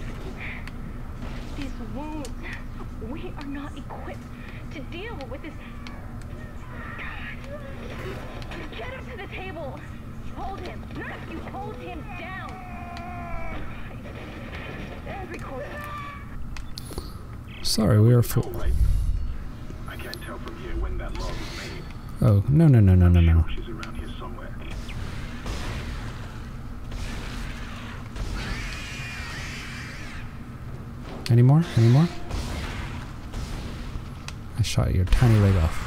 Speaker 2: These wounds, we are not equipped to deal with this. Get him to the table. Hold him. None of you hold him down. And record.
Speaker 1: Sorry, we are full.
Speaker 8: I can't tell from here when that log was made.
Speaker 1: Oh, no, no, no, no, no, no.
Speaker 8: She's around here somewhere.
Speaker 1: Any more? Any more? I shot your tiny leg off.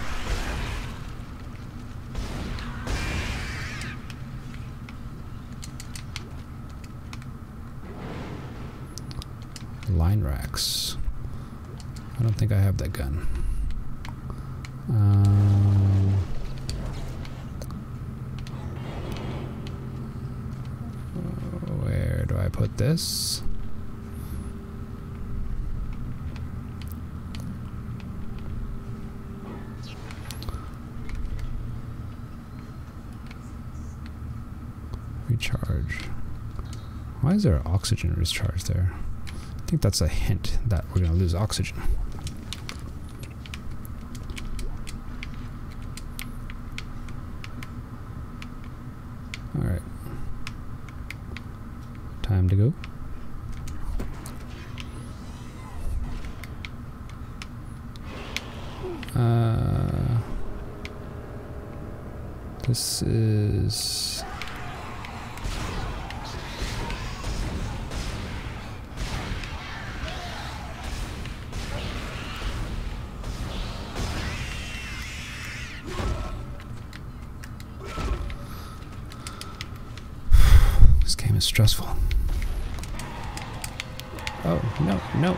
Speaker 1: Line racks. I don't think I have that gun. Um, where do I put this? Recharge. Why is there oxygen recharge there? I think that's a hint that we're gonna lose oxygen. Alright. Time to go. Uh, this is... This game is stressful. Oh, no, no.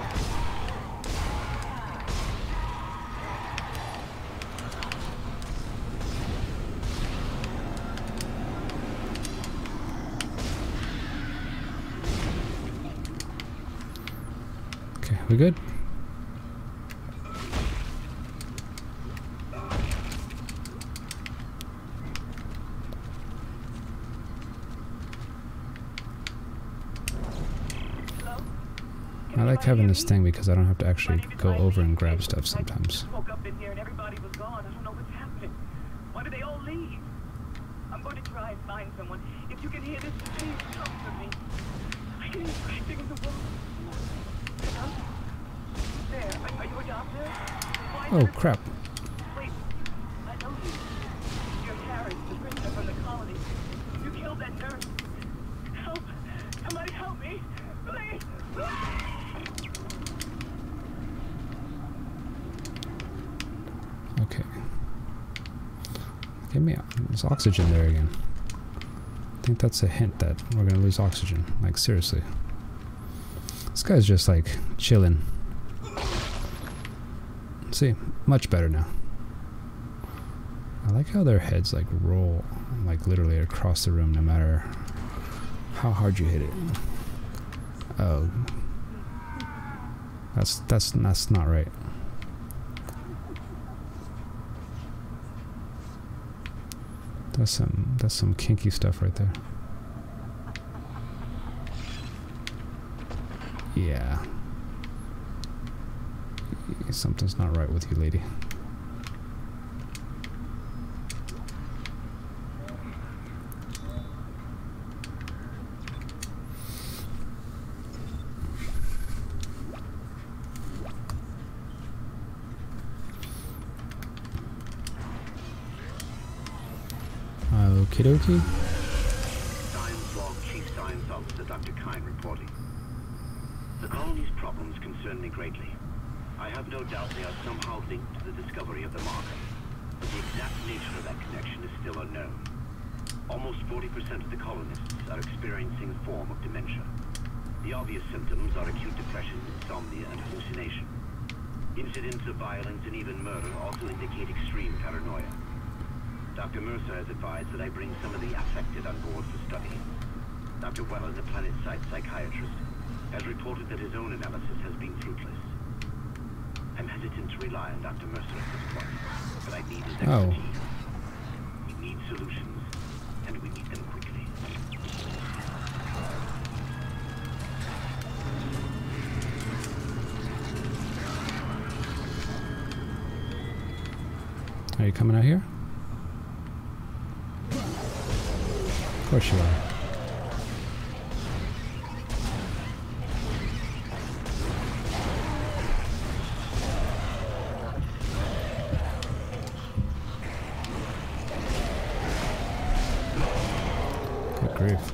Speaker 1: Okay, we good? I like having this thing because I don't have to actually go over and grab stuff sometimes.
Speaker 8: Woke up in here and everybody was gone. I don't know what's happening. Why did they all leave? I'm going to try and find someone. If you can hear this, please come for me. I can hear scratching in the wall. Huh? There. Are, are you a doctor? Why
Speaker 1: Oh,
Speaker 8: did-
Speaker 1: crap.
Speaker 8: Wait. I know you. You're Harris, the prisoner from the colony. You killed that nurse. Help. Somebody help me. Please.
Speaker 1: Okay. Get me out. There's oxygen there again. I think that's a hint that we're gonna lose oxygen. Like, seriously. This guy's just like chilling. See, much better now. I like how their heads like roll, like literally across the room, no matter how hard you hit it. Oh, that's that's that's not right. That's some that's some kinky stuff right there. Yeah. Something's not right with you, lady. Okie dokie.
Speaker 10: Science log Chief Science Officer Doctor Kine reporting. The colony's problems concern me greatly. I have no doubt they are somehow linked to the discovery of the marker, but the exact nature of that connection is still unknown. Almost forty percent of the colonists are experiencing a form of dementia. The obvious symptoms are acute depression, insomnia, and hallucination. Incidents of violence and even murder also indicate extreme paranoia. Doctor Mercer has advised that I bring some of the affected on board for study. Doctor Wellen, the planet site psychiatrist, has reported that his own analysis has been fruitless. I'm hesitant to rely on Doctor Mercer at this point, but I need his
Speaker 1: Oh.
Speaker 10: expertise. We need solutions, and we need them quickly.
Speaker 1: Are you coming out here? Of course you are. Good grief.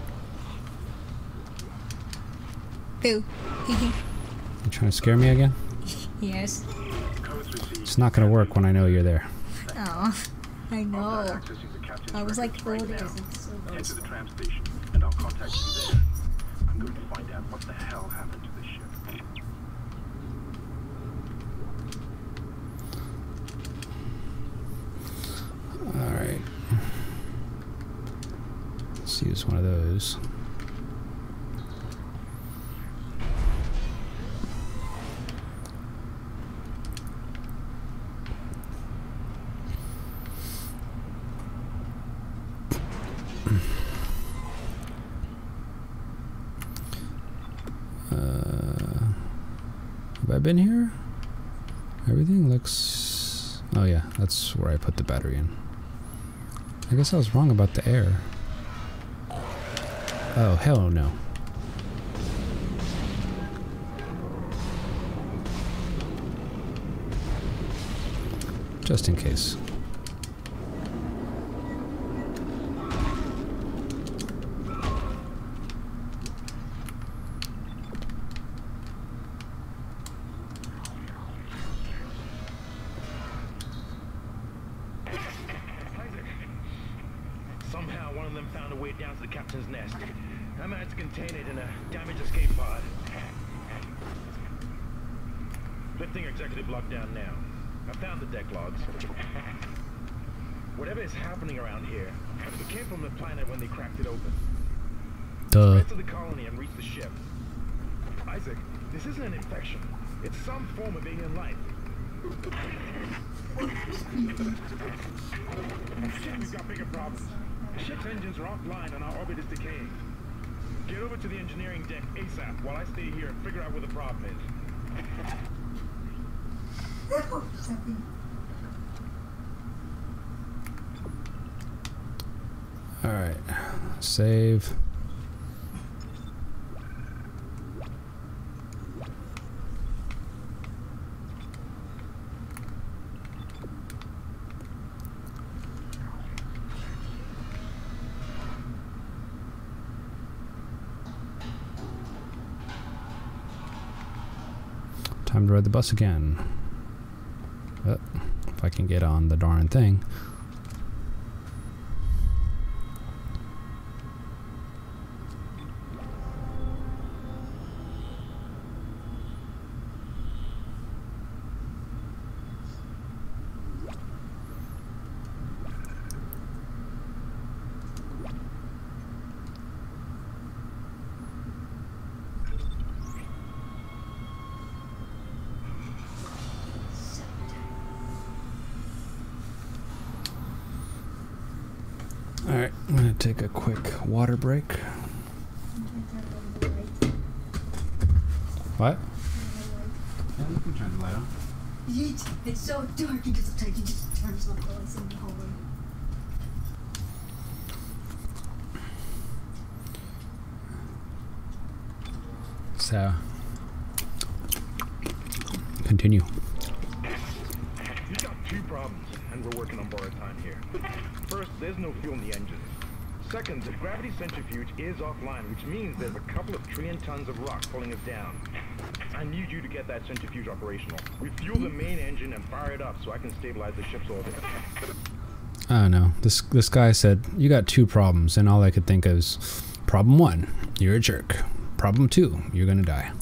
Speaker 9: Boo.
Speaker 1: You trying to scare me again?
Speaker 9: Yes.
Speaker 1: It's not gonna work when I know you're there.
Speaker 9: Oh, I know.
Speaker 3: Accessing the captain's
Speaker 9: I was like,
Speaker 3: records right
Speaker 9: oh,
Speaker 3: now.
Speaker 9: this is so
Speaker 3: Head to
Speaker 9: nice.
Speaker 3: the tram station, and I'll contact you there. I'm going to find out what the hell happened to this ship.
Speaker 1: Alright. Let's use one of those. Uh, have I been here? Everything looks... Oh yeah, that's where I put the battery in. I guess I was wrong about the air. Oh, hell no. Just in case.
Speaker 3: Somehow one of them found a way down to the captain's nest. I managed to contain it in a damaged escape pod. Lifting executive lockdown now. I found the deck logs. Whatever is happening around here, it came from the planet when they cracked it open.
Speaker 1: Duh.
Speaker 3: Get to the colony and reach the ship. Isaac, this isn't an infection. It's some form of alien life. Shit, we've got bigger problems. The ship's engines are offline and our orbit is decaying. Get over to the engineering deck ASAP while I stay here and figure out where the problem is.
Speaker 1: Alright. Save. Time to ride the bus again. Oh, if I can get on the darn thing. Alright, I'm gonna take a quick water break. What? Yeah, you can turn the light on.
Speaker 9: It's so dark, you just, you just turn some lights in the hallway.
Speaker 1: So, continue.
Speaker 3: We've got two problems, and we're working on borrowed time here. First, there's no fuel in the engines. Second, the gravity centrifuge is offline, which means there's a couple of trillion tons of rock pulling us down. I need you to get that centrifuge operational. Refuel the main engine and fire it up so I can stabilize the ship's orbit.
Speaker 1: I don't know. This this guy said, you got two problems, and all I could think is, problem one, you're a jerk. Problem two, you're gonna die.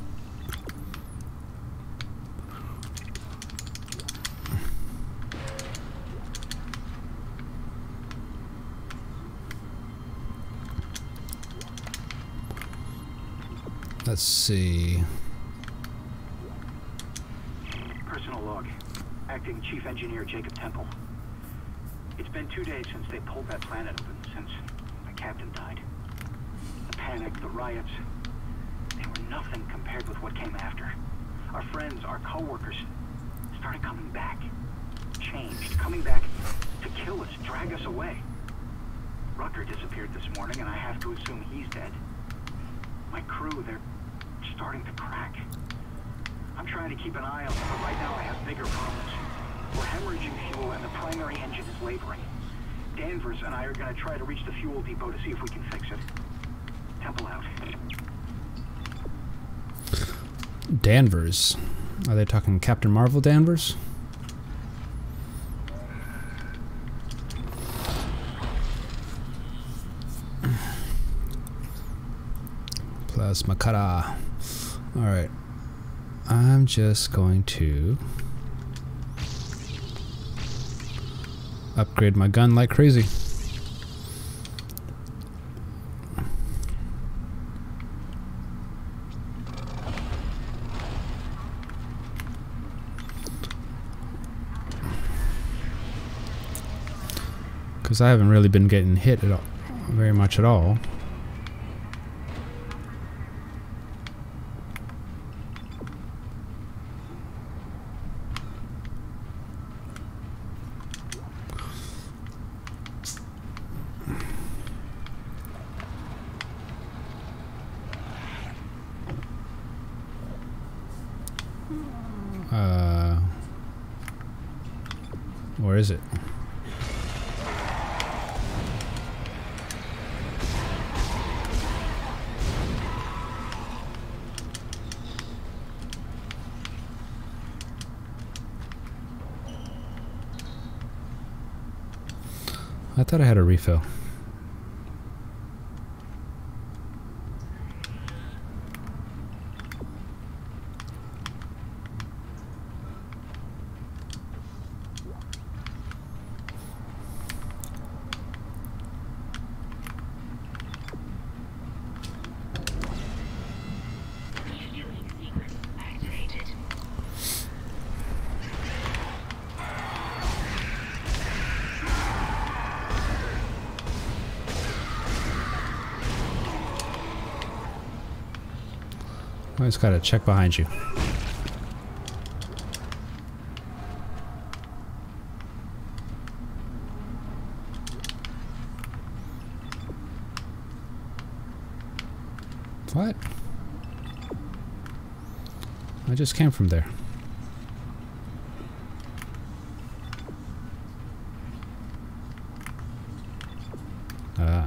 Speaker 1: Let's see.
Speaker 10: Personal log. Acting Chief Engineer Jacob Temple. It's been two days since they pulled that planet open, since the captain died. The panic, the riots, they were nothing compared with what came after. Our friends, our co-workers, started coming back. Changed, coming back to kill us, drag us away. Rucker disappeared this morning, and I have to assume he's dead. My crew, they're starting to crack. I'm trying to keep an eye on them, but right now I have bigger problems. We're hemorrhaging fuel and the primary engine is laboring. Danvers and I are going to try to reach the fuel depot to see if we can fix it. Temple out.
Speaker 1: Danvers. Are they talking Captain Marvel Danvers? Plasma cutter. Alright. I'm just going to upgrade my gun like crazy. Because I haven't really been getting hit at all, very much at all. Or is it? I thought I had a refill. I just gotta check behind you. What? I just came from there. Ah.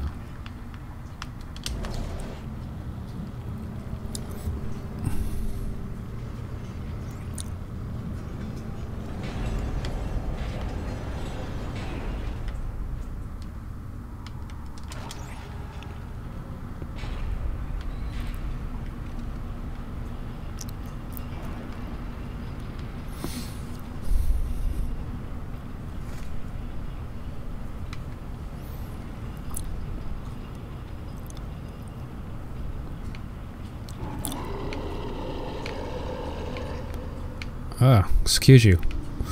Speaker 1: Ah, excuse you.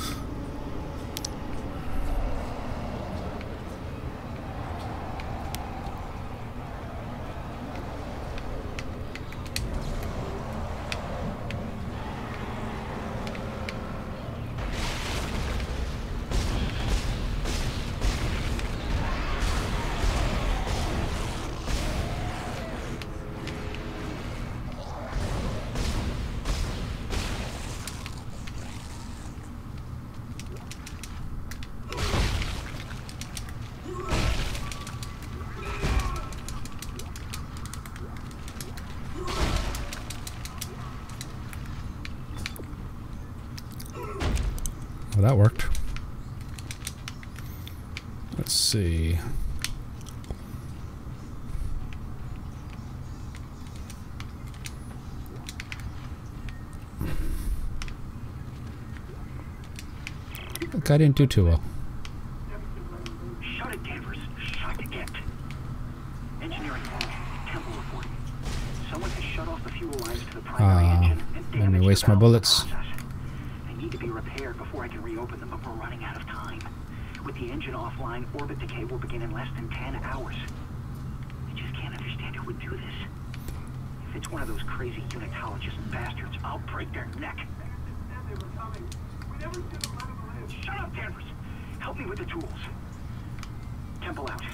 Speaker 1: Well, that worked. Let's see. Look, I didn't do too well.
Speaker 8: Shut it, Danvers. Shut it. Engineering. Temple reporting. Someone has shut off the fuel lines to the primary
Speaker 1: Uh,
Speaker 8: engine and
Speaker 1: let me
Speaker 8: damaged
Speaker 1: waste
Speaker 8: the
Speaker 1: my
Speaker 8: valve
Speaker 1: bullets.
Speaker 8: process. They need to be repaired before I can reopen them, but we're running out of time. With the engine offline, orbit decay will begin in less than ten hours. I just can't understand who would do this. If it's one of those crazy unitologist bastards, I'll break their neck. Shut up, Danvers! Help me with the tools. Temple out.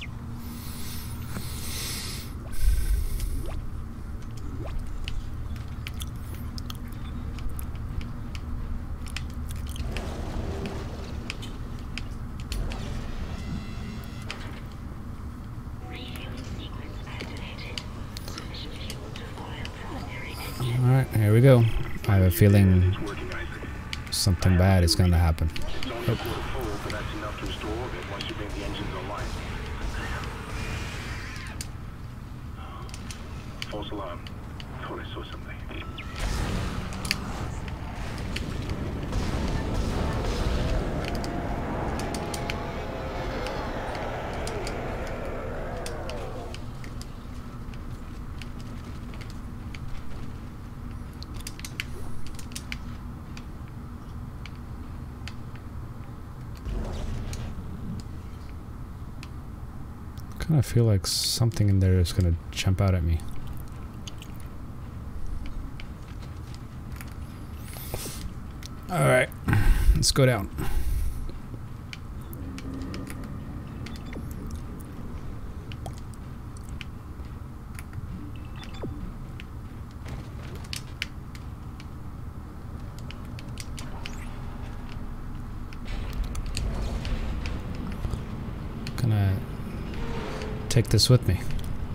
Speaker 1: Alright, here we go. I have a feeling something bad is going to happen. Oh.
Speaker 3: False alarm. Thought I saw something.
Speaker 1: I kind of feel like something in there is going to jump out at me. Alright, let's go down. Gonna take this with me.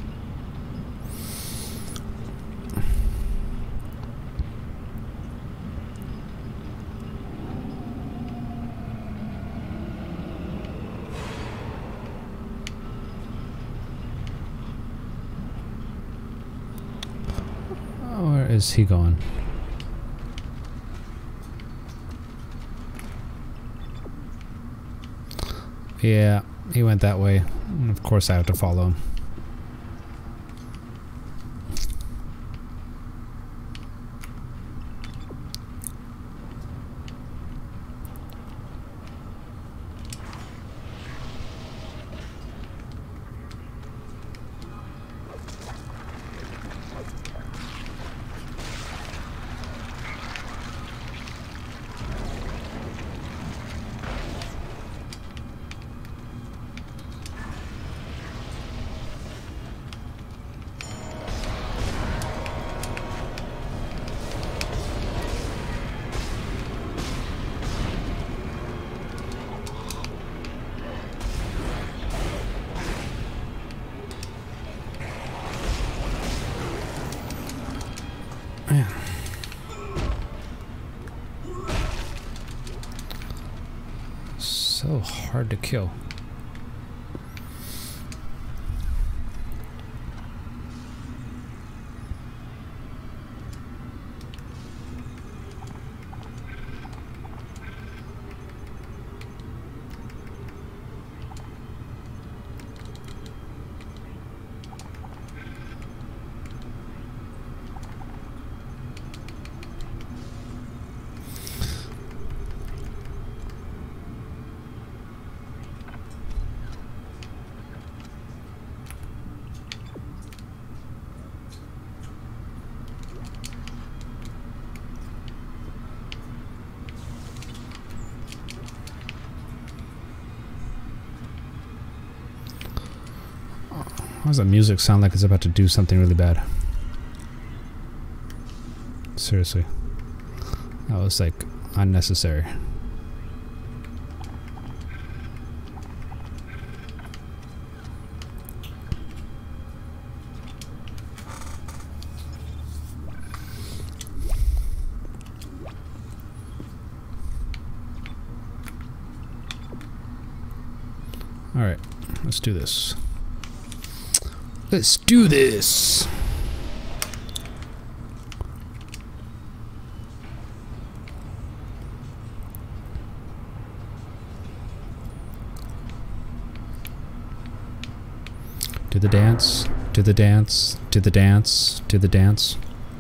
Speaker 1: Oh, where is he going? Yeah, he went that way. And of course I have to follow him. Man. So hard to kill. Why does that music sound like it's about to do something really bad? Seriously. That was like unnecessary. All right, let's do this. Let's do this. Do the dance, do the dance, do the dance, do the dance.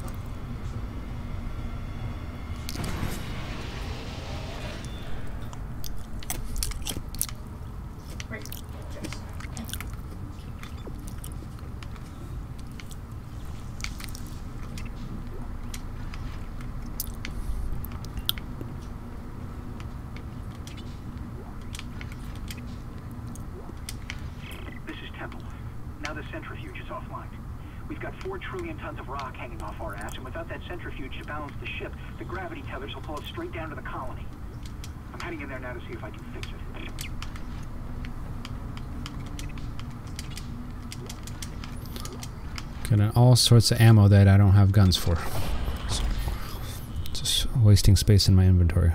Speaker 8: Now the centrifuge is offline. We've got four trillion tons of rock hanging off our ass, and without that centrifuge to balance the ship, the gravity tethers will pull us straight down to the colony. I'm heading in there now to see if I can fix it.
Speaker 1: Getting all sorts of ammo that I don't have guns for. Just wasting space in my inventory.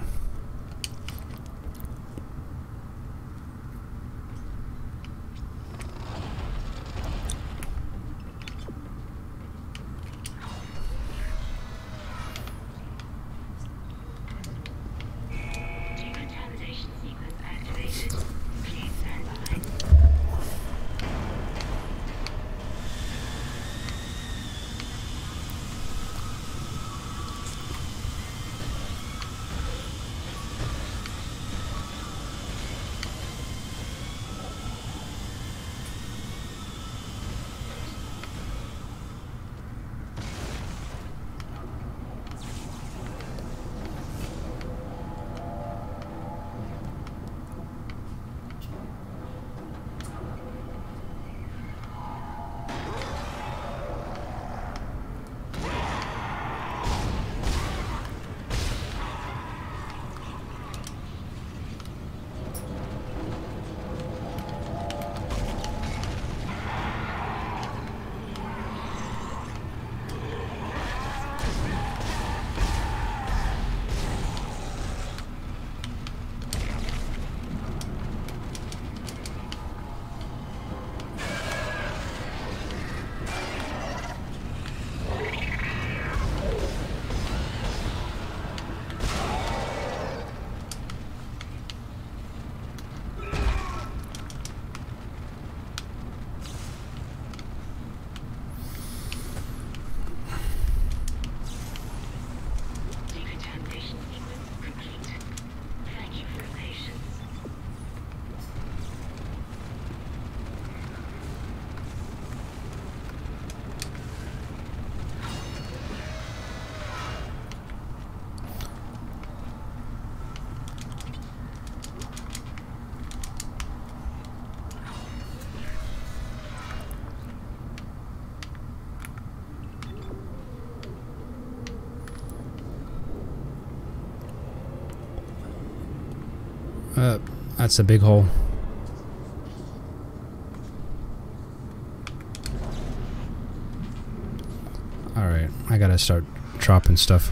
Speaker 1: Uh, that's a big hole. Alright, I gotta start dropping stuff.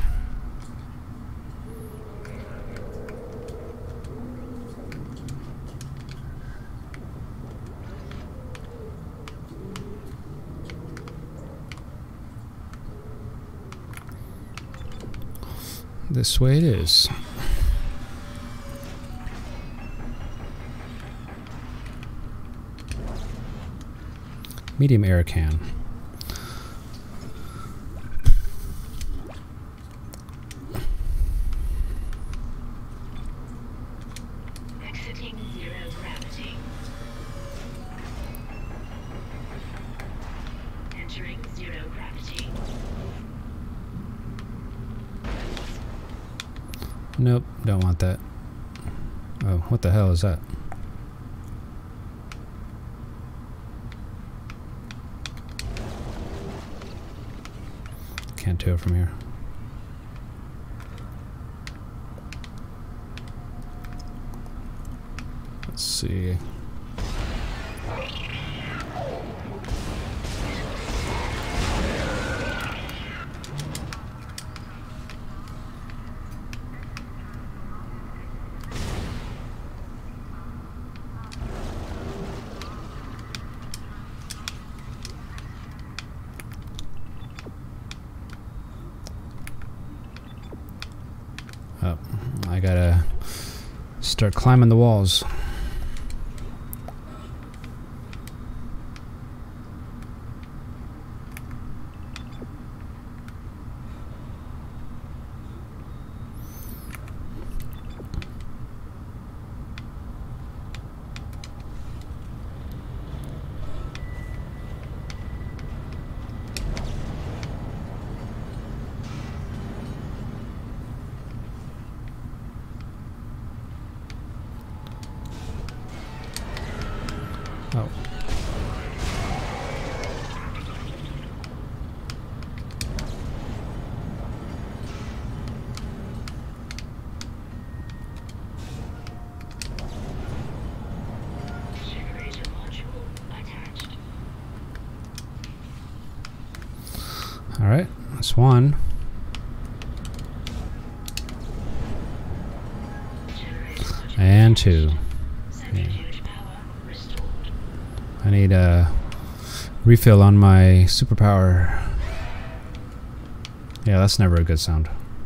Speaker 1: This way it is. Medium air can.
Speaker 6: Exiting zero gravity. Entering zero gravity.
Speaker 1: Nope, don't want that. Oh, what the hell is that? Can't tell from here. Let's see. Oh, I gotta start climbing the walls. Oh.
Speaker 6: Generator module attached.
Speaker 1: All right, that's one. And two. Yeah. I need a refill on my superpower. Yeah, that's never a good sound.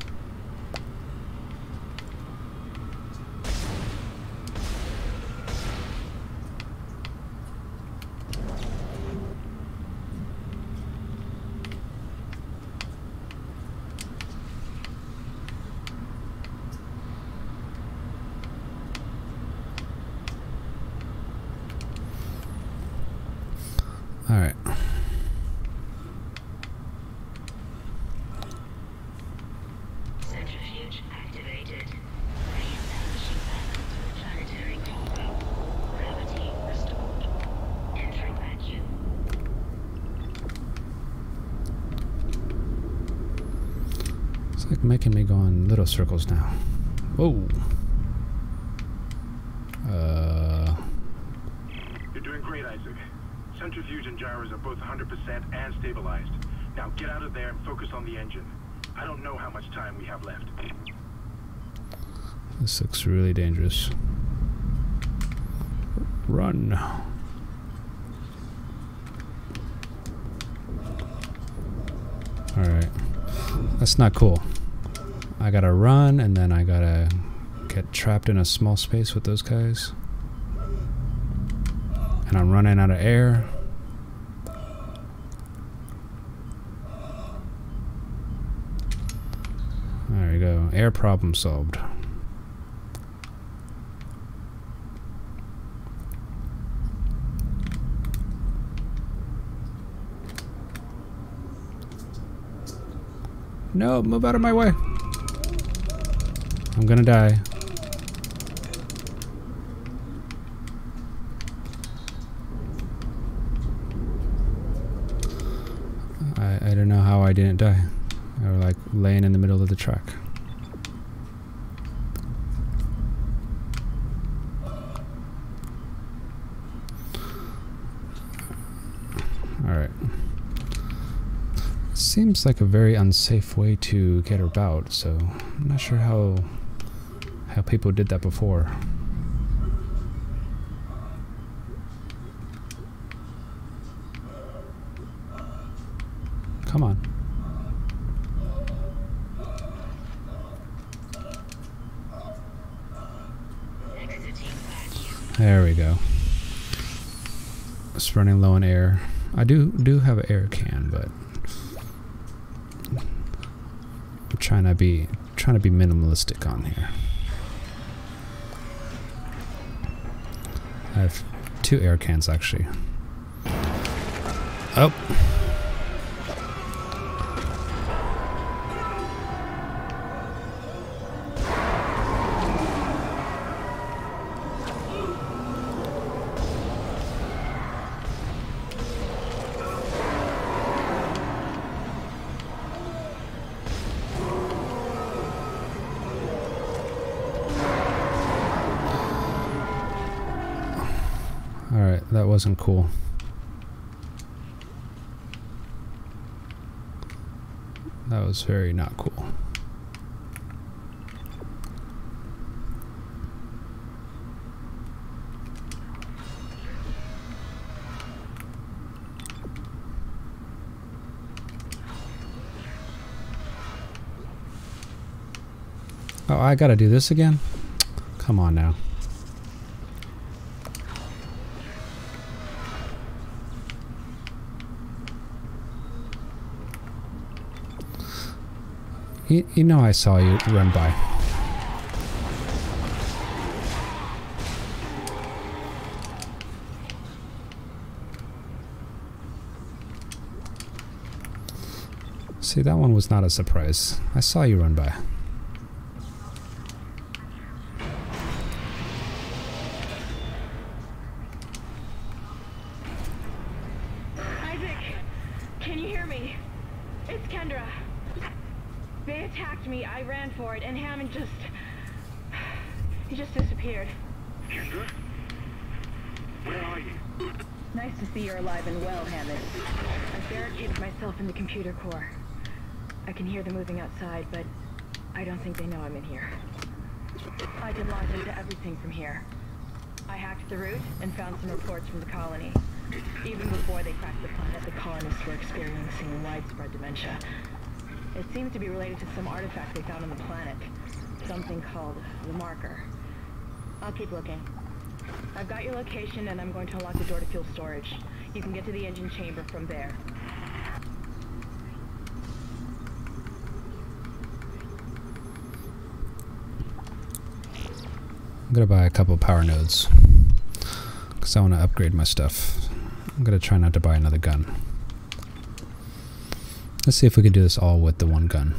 Speaker 1: All right.
Speaker 6: Centrifuge activated. Re-establishing balance with planetary core. Gravity restored. Entering vacuum.
Speaker 1: It's like making me go in little circles now. Whoa. Uh.
Speaker 8: You're doing great, Isaac. Centrifuge and gyros are both one hundred percent and stabilized. Now get out of there and focus on the engine. I don't know how much time we have left.
Speaker 1: This looks really dangerous. Run. Alright. That's not cool. I gotta run and then I gotta get trapped in a small space with those guys. And I'm running out of air. There you go. Air problem solved. No, move out of my way. I'm gonna die. I, I don't know how I didn't die. I was like laying in the middle of the track. seems like a very unsafe way to get about, so I'm not sure how how people did that before. Come on. There we go. It's running low on air. I do do have an air can, but I'm trying to be trying to be minimalistic on here. I have two air cans actually. Oh. Alright, that wasn't cool. That was very not cool. Oh, I gotta do this again? Come on now. You, you know I saw you run by. See, that one was not a surprise. I saw you run by.
Speaker 2: Isaac, can you hear me? It's Kendra. They attacked me, I ran for it, and Hammond just... he just disappeared.
Speaker 8: Kendra? Where are you?
Speaker 2: Nice to see you're alive and well, Hammond. I've barricaded myself in the computer core. I can hear them moving outside, but I don't think they know I'm in here. I can launch into everything from here. I hacked the route and found some reports from the colony. Even before they cracked the planet, the colonists were experiencing widespread dementia. It seems to be related to some artifact they found on the planet. Something called the Marker. I'll keep looking. I've got your location and I'm going to unlock the door to fuel storage. You can get to the engine chamber from there.
Speaker 1: I'm gonna buy a couple power nodes because I want to upgrade my stuff. I'm gonna try not to buy another gun. Let's see if we can do this all with the one gun.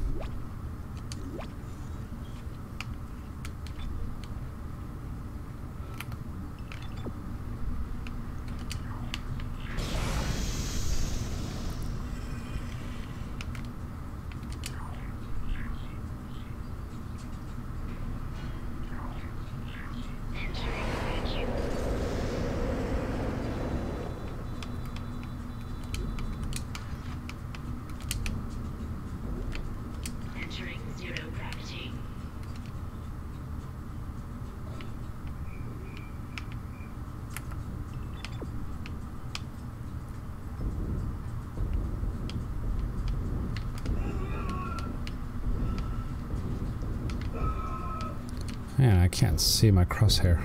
Speaker 1: Man, I can't see my crosshair.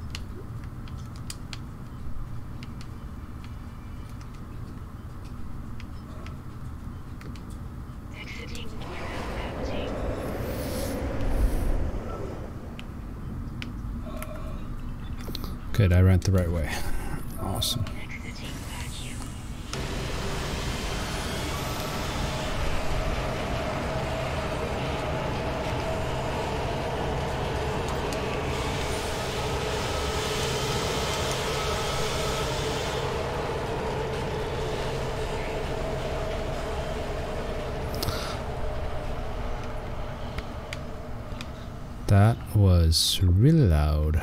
Speaker 1: Good, I ran the right way. Awesome. That was really loud.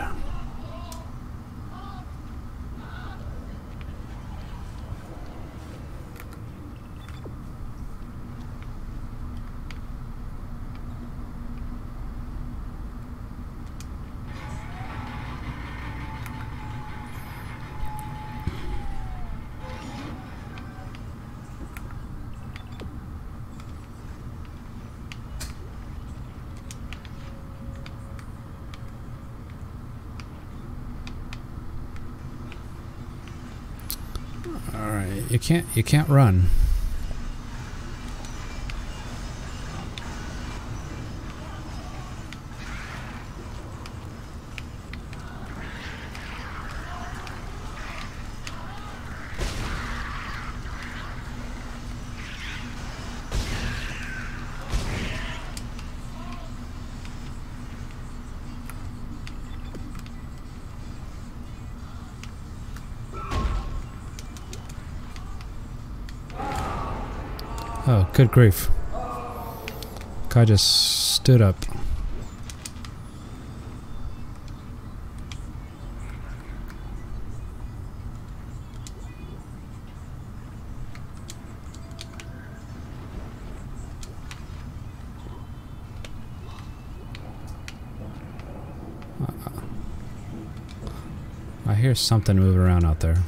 Speaker 1: All right, you can't you can't run. Oh, good grief. Guy just stood up. I hear something moving around out there.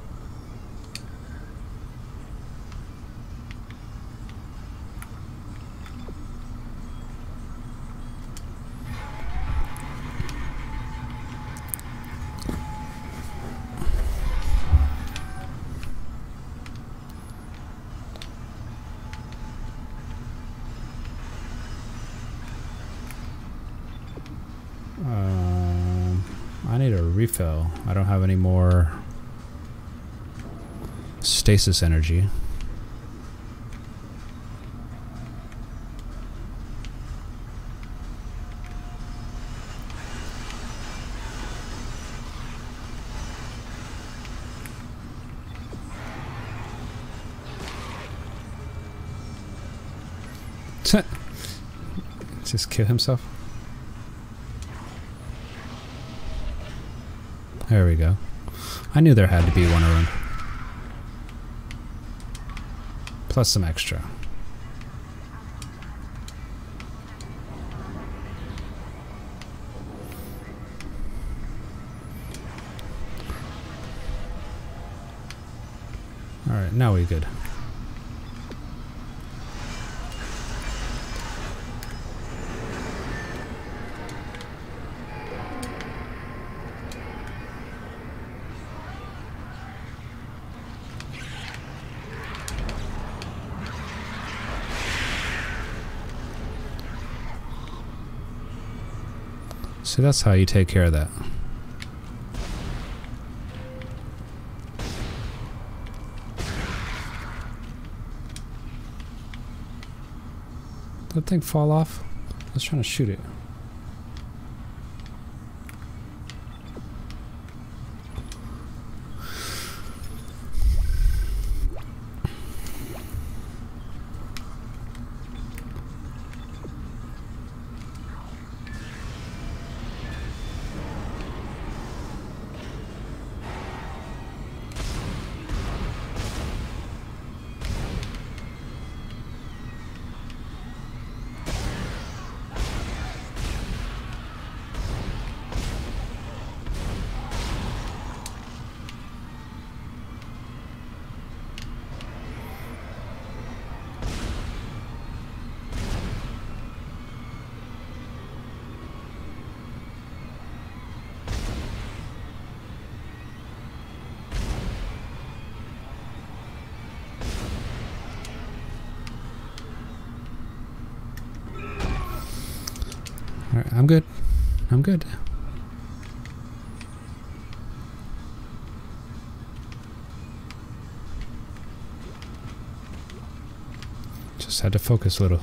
Speaker 1: Um, I need a refill. I don't have any more stasis energy. Just kill himself. There we go. I knew there had to be one of them. Plus some extra. Alright, now we're good. So that's how you take care of that. Did that thing fall off? I was trying to shoot it. Alright, I'm good. I'm good. Just had to focus a little.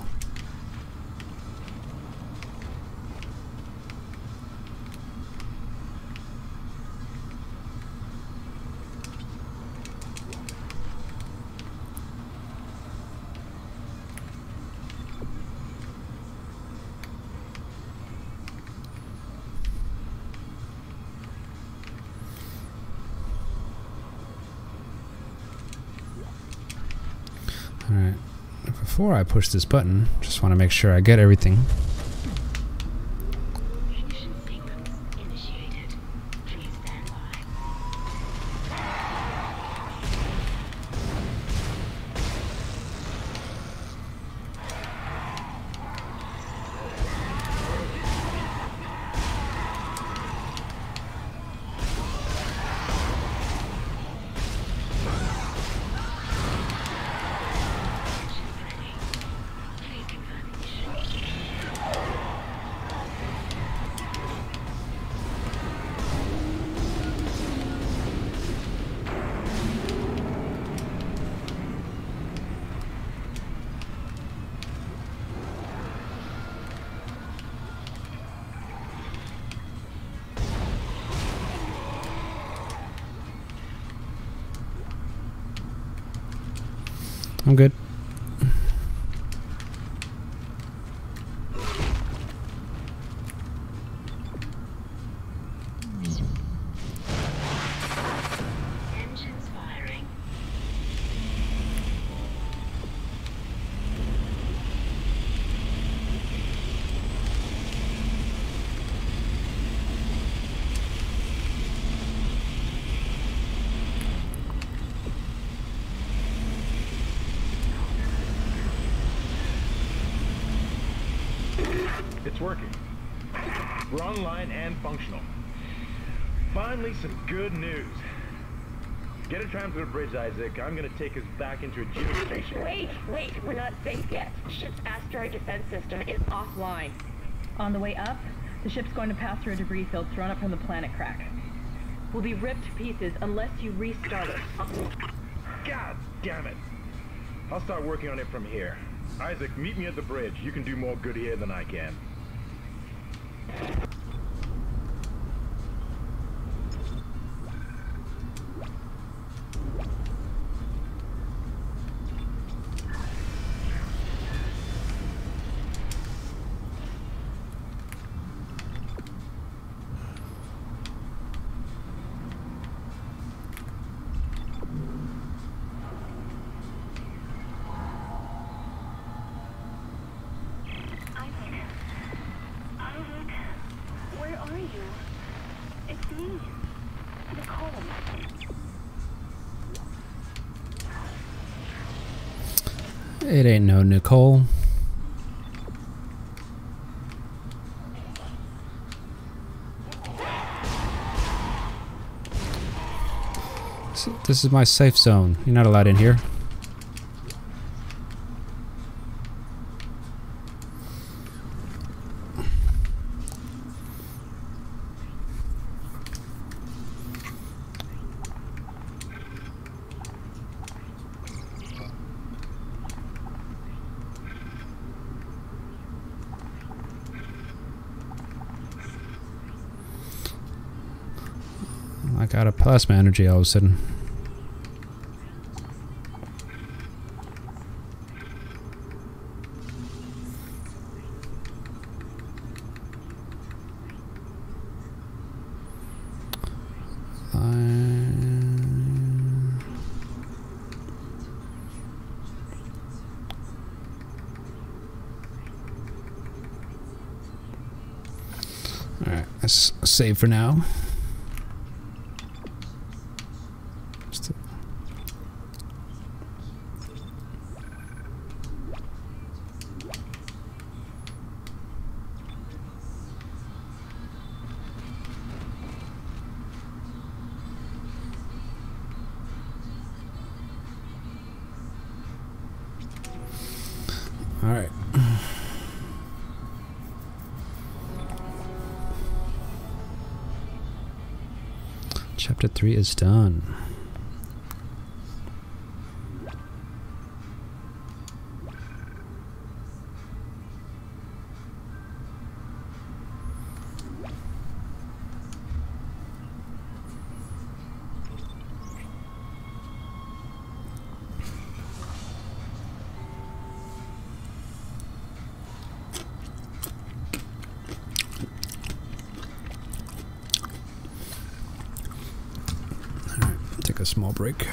Speaker 1: Alright, before I push this button, just want to make sure I get everything. I'm good.
Speaker 6: Engines firing.
Speaker 3: It's working. We're online and functional. Finally, some good news. Get a tram to the bridge, Isaac. I'm gonna take us back into a geostation.
Speaker 2: Wait, wait, we're not safe yet. Ship's asteroid defense system is offline. On the way up, the ship's going to pass through a debris field thrown up from the planet crack. We'll be ripped to pieces unless you restart it.
Speaker 3: God damn it! I'll start working on it from here. Isaac, meet me at the bridge. You can do more good here than I can.
Speaker 6: Where are you? It's me, Nicole.
Speaker 1: It ain't no Nicole. This- This is my safe zone. You're not allowed in here. I got a plasma energy all of a sudden. Alright, let's save for now. Just a- Alright. Chapter three is done. Take a small break.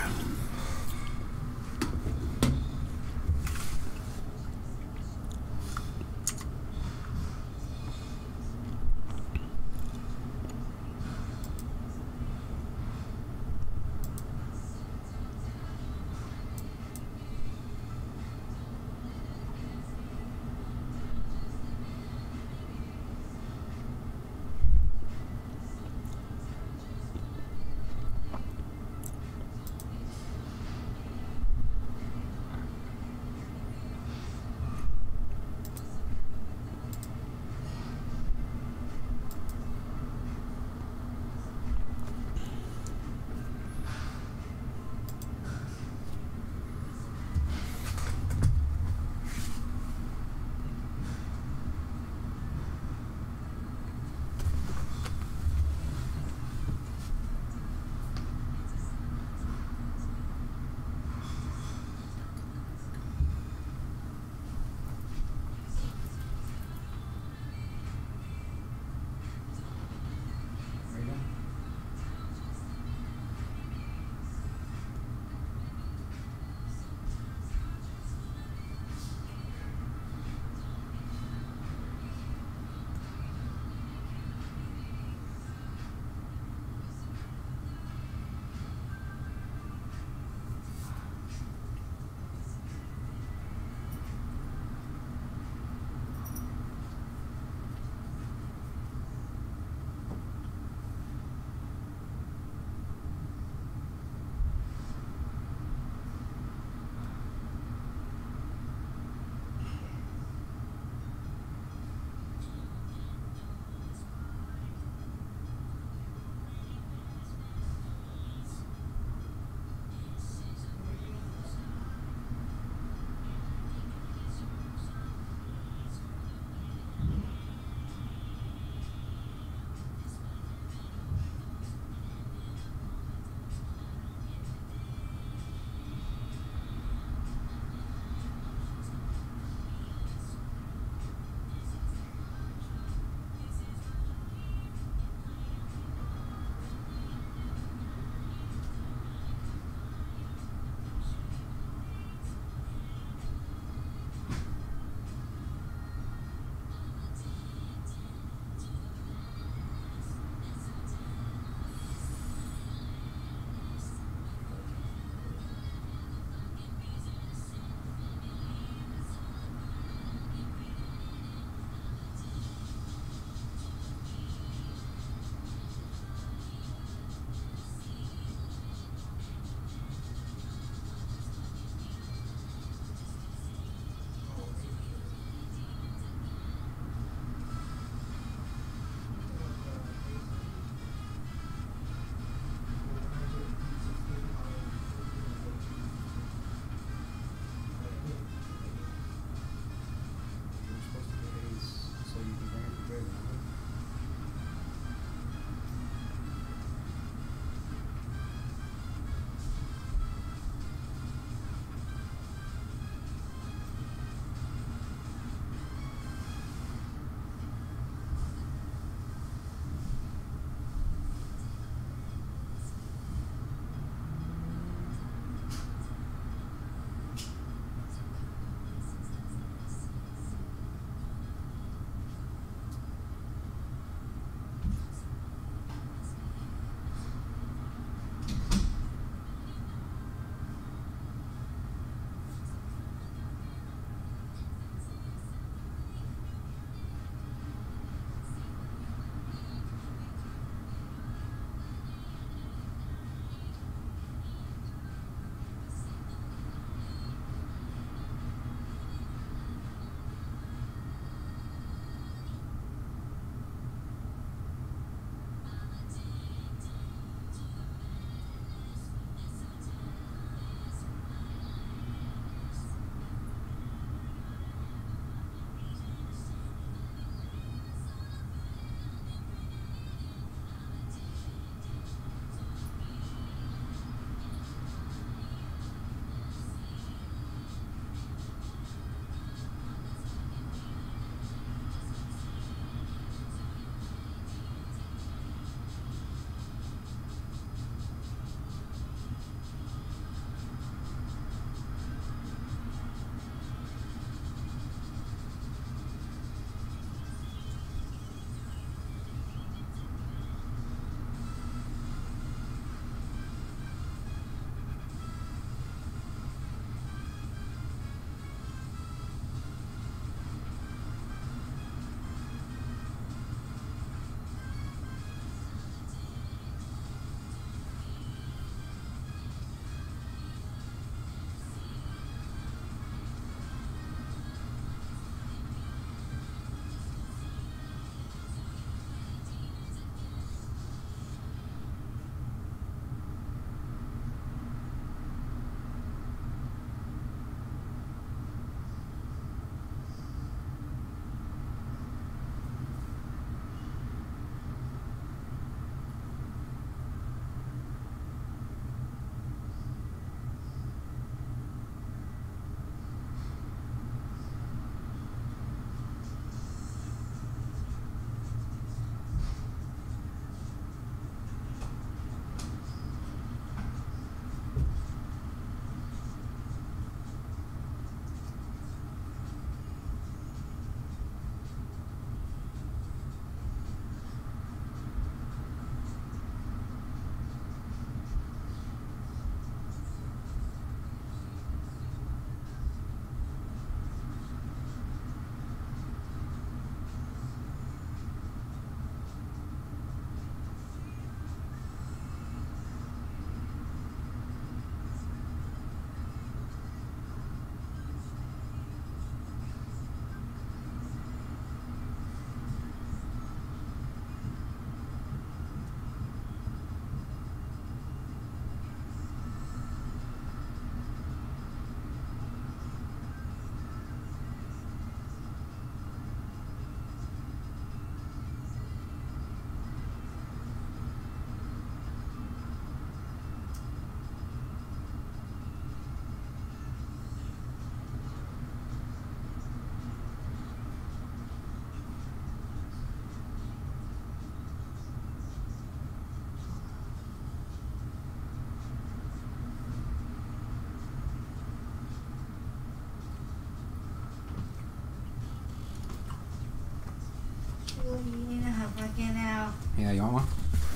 Speaker 1: Yeah, you want one?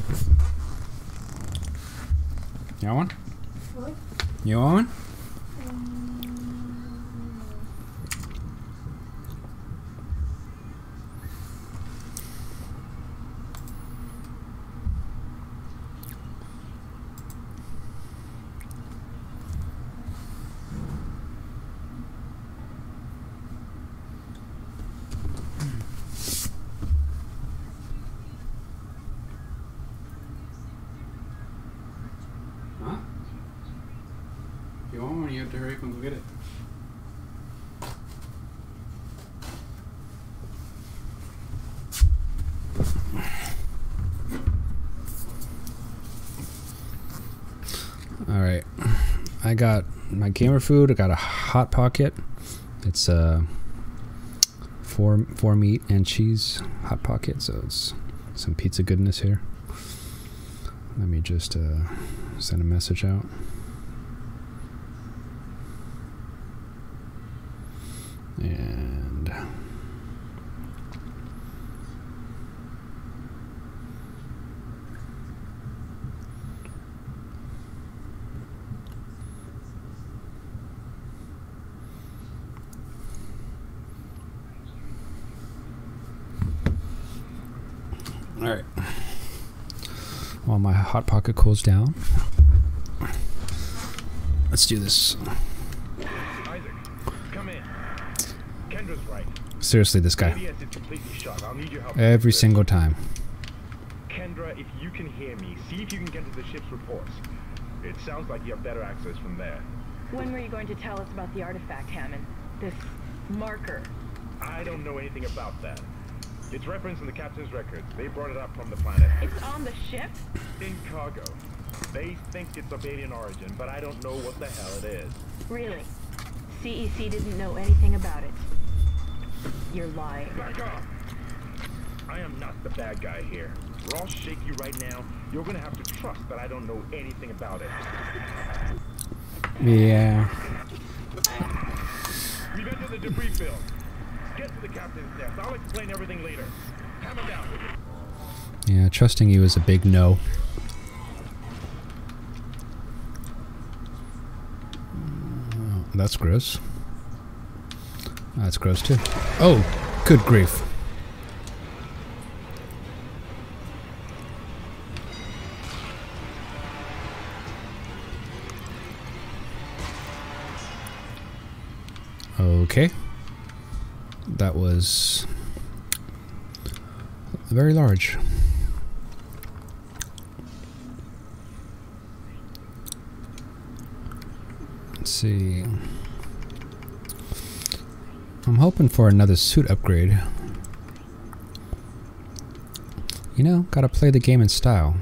Speaker 1: You want one?
Speaker 9: What?
Speaker 1: You want one? Huh? If you want one, you have to hurry up and go get it. Alright. I got my gamer food. I got a Hot Pocket. It's uh, four, four meat and cheese Hot Pocket, so it's some pizza goodness here. Let me just uh, send a message out. And all right. While my Hot Pocket cools down, let's do this.
Speaker 3: Isaac, come in. Kendra's right.
Speaker 1: Seriously, this guy.
Speaker 3: A D S is completely shut. I'll need your help.
Speaker 1: Every single time.
Speaker 3: Kendra, if you can hear me, see if you can get to the ship's reports. It sounds like you have better access from there.
Speaker 2: When were you going to tell us about the artifact, Hammond? This marker?
Speaker 3: I don't know anything about that. It's referenced in the captain's records. They brought it up from the planet.
Speaker 2: It's on the ship?
Speaker 3: In cargo. They think it's of alien origin, but I don't know what the hell it is.
Speaker 2: Really? C E C didn't know anything about it. You're lying.
Speaker 3: Back off! I am not the bad guy here. Or I'll shake you right now. You're gonna have to trust that I don't know anything about it.
Speaker 1: Yeah.
Speaker 3: We've entered the debris field. Get to the captain's desk. I'll explain everything later. Hammer down.
Speaker 1: Yeah, trusting you is a big no. Oh, that's gross. That's gross too. Oh, good grief. Okay. That was very large. Let's see. I'm hoping for another suit upgrade. You know, gotta play the game in style.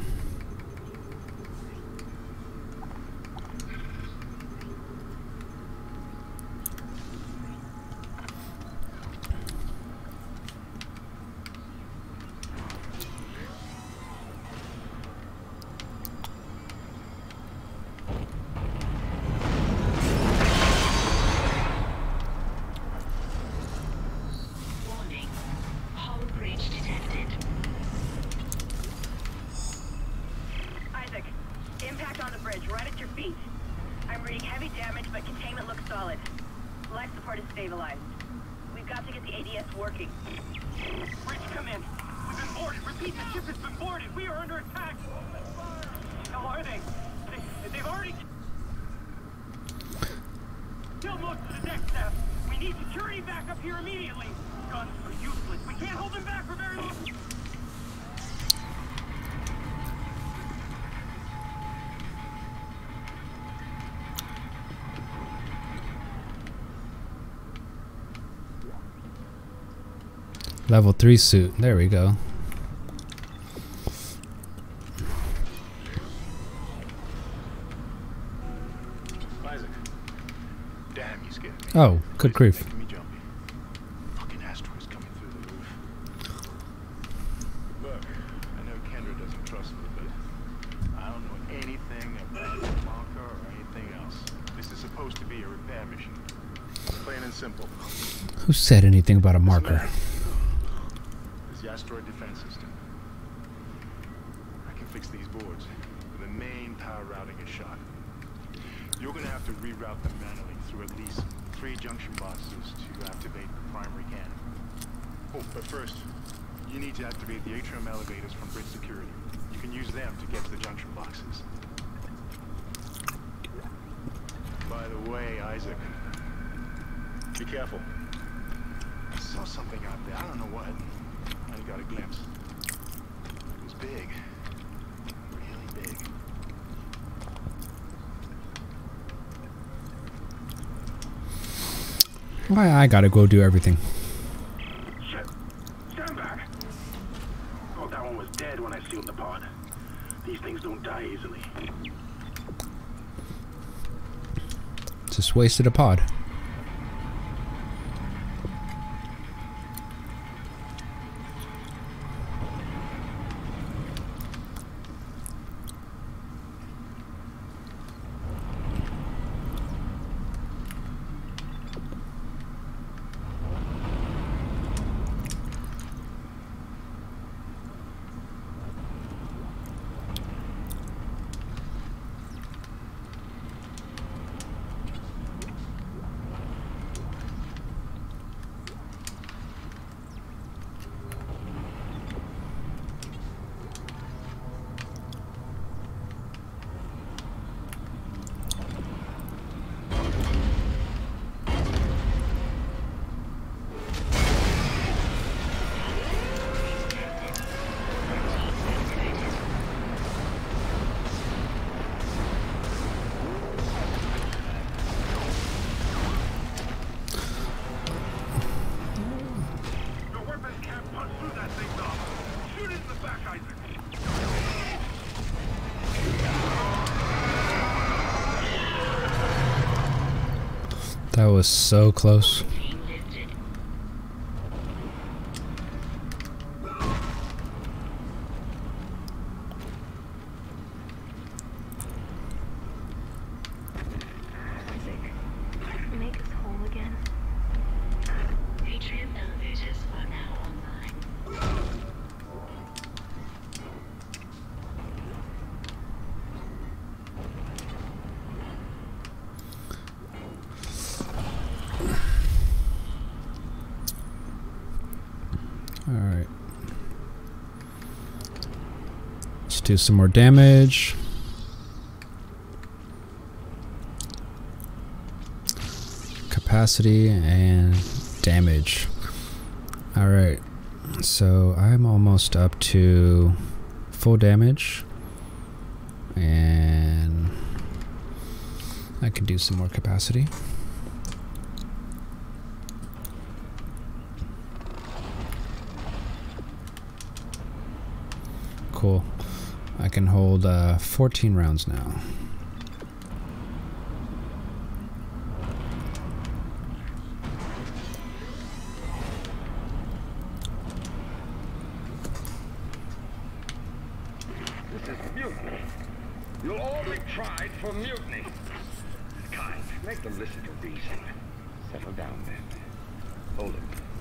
Speaker 1: Level three suit. There we go.
Speaker 3: Isaac. Damn, you scared me.
Speaker 1: Oh, good grief.
Speaker 3: Making me jumpy. Fucking asteroids coming through the roof. Look, I know Kendra doesn't trust me, but I don't know anything about the marker or anything else. This is supposed to be a repair mission. Plain and simple.
Speaker 1: Who said anything about a marker?
Speaker 3: The asteroid defense system. fix these boards, but the main power routing is shot. You're gonna have to reroute them manually through at least three junction boxes to activate the primary cannon. Oh, but first, you need to activate the atrium elevators from bridge security. You can use them to get to the junction boxes. By the way, Isaac, be careful. I saw something out there. I don't know what. I got a glimpse. It was big. Really big.
Speaker 1: Why I gotta go do everything.
Speaker 8: Shit. Stand back. Oh, that one was dead when I sealed the pod. These things don't die easily.
Speaker 1: Just wasted a pod. That was so close.
Speaker 2: Make us whole again.
Speaker 6: Atrium elevators are now online.
Speaker 1: Alright. Let's do some more damage. Capacity and damage. Alright. So I'm almost up to full damage. And I can do some more capacity. Cool. I can hold uh, fourteen rounds now.
Speaker 8: This is mutiny. You'll all be tried for mutiny. Kind, make them listen to reason. Settle down then. Hold it.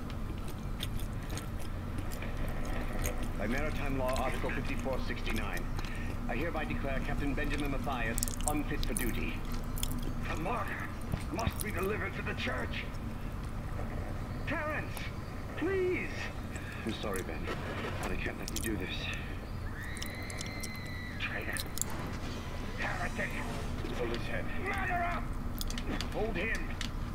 Speaker 8: By Maritime Law, Article fifty-four sixty-nine, I hereby declare Captain Benjamin Mathius unfit for duty. The marker must be delivered to the church. Terrence, please. I'm sorry, Ben, but I can't let you do this. Traitor. Heretic. Pull his head. Manner up! Hold him.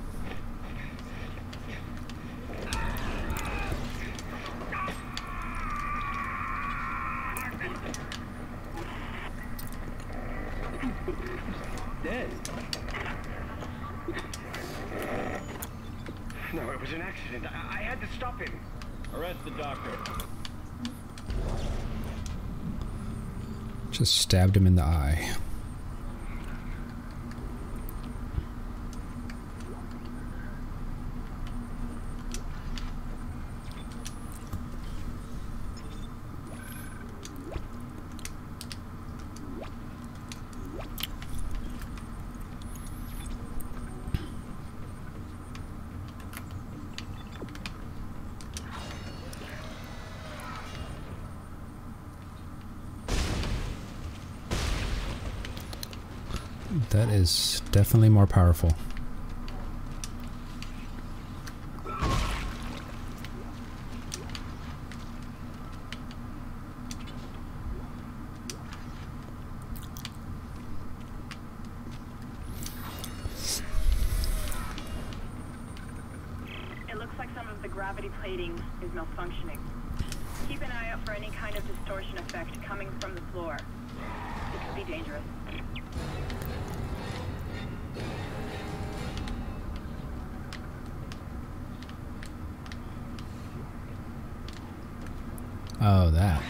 Speaker 8: Dead. No, it was an accident. I, I had to stop him. Arrest the doctor.
Speaker 1: Just stabbed him in the eye. That is definitely more powerful.
Speaker 2: It looks like some of the gravity plating is malfunctioning. Keep an eye out for any kind of distortion effect coming from the floor. It could be dangerous.
Speaker 1: Oh, that.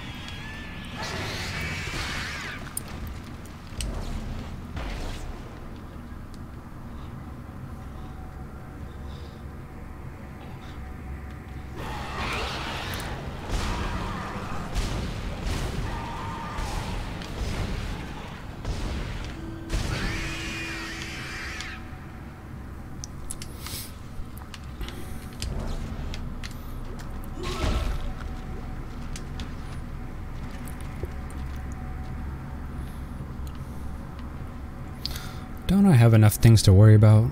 Speaker 1: Don't I have enough things to worry about?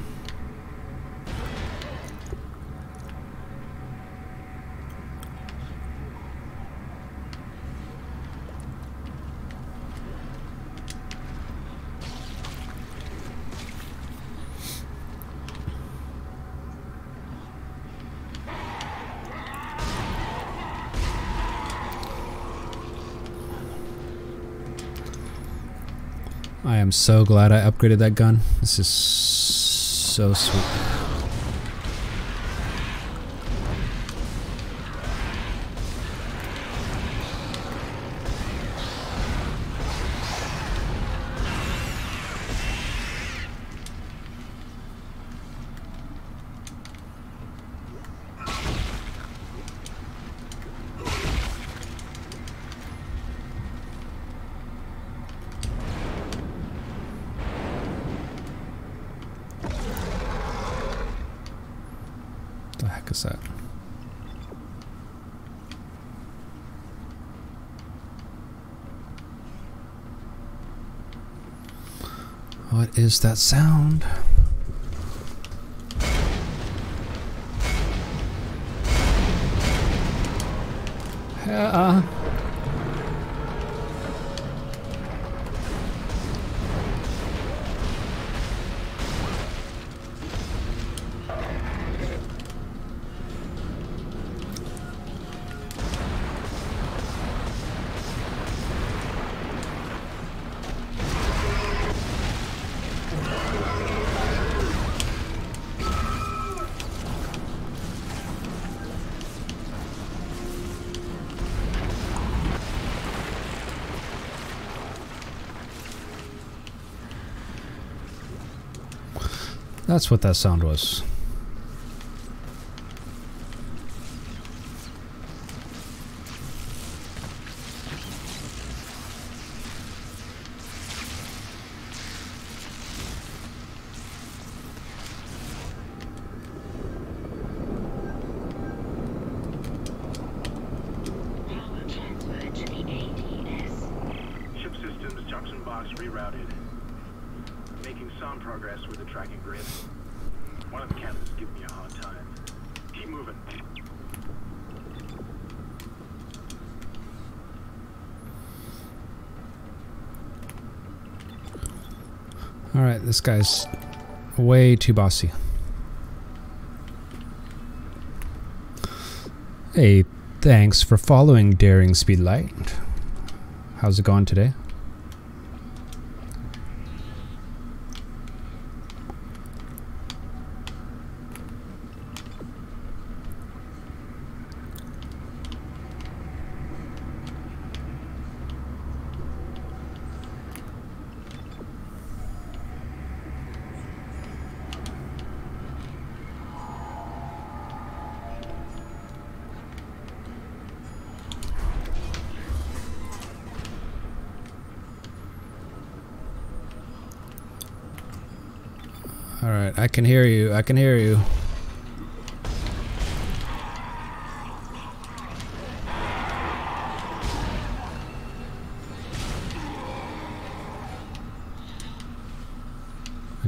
Speaker 1: I am so glad I upgraded that gun. This is so sweet. The heck is that? What is that sound? Yeah. That's what that sound was.
Speaker 3: Ship systems, junction box rerouted. Making some progress with the tracking grid. One of the captains giving me a hard time. Keep moving.
Speaker 1: Alright, this guy's way too bossy. Hey, thanks for following Daring Speedlight. How's it going today? Alright, I can hear you. I can hear you.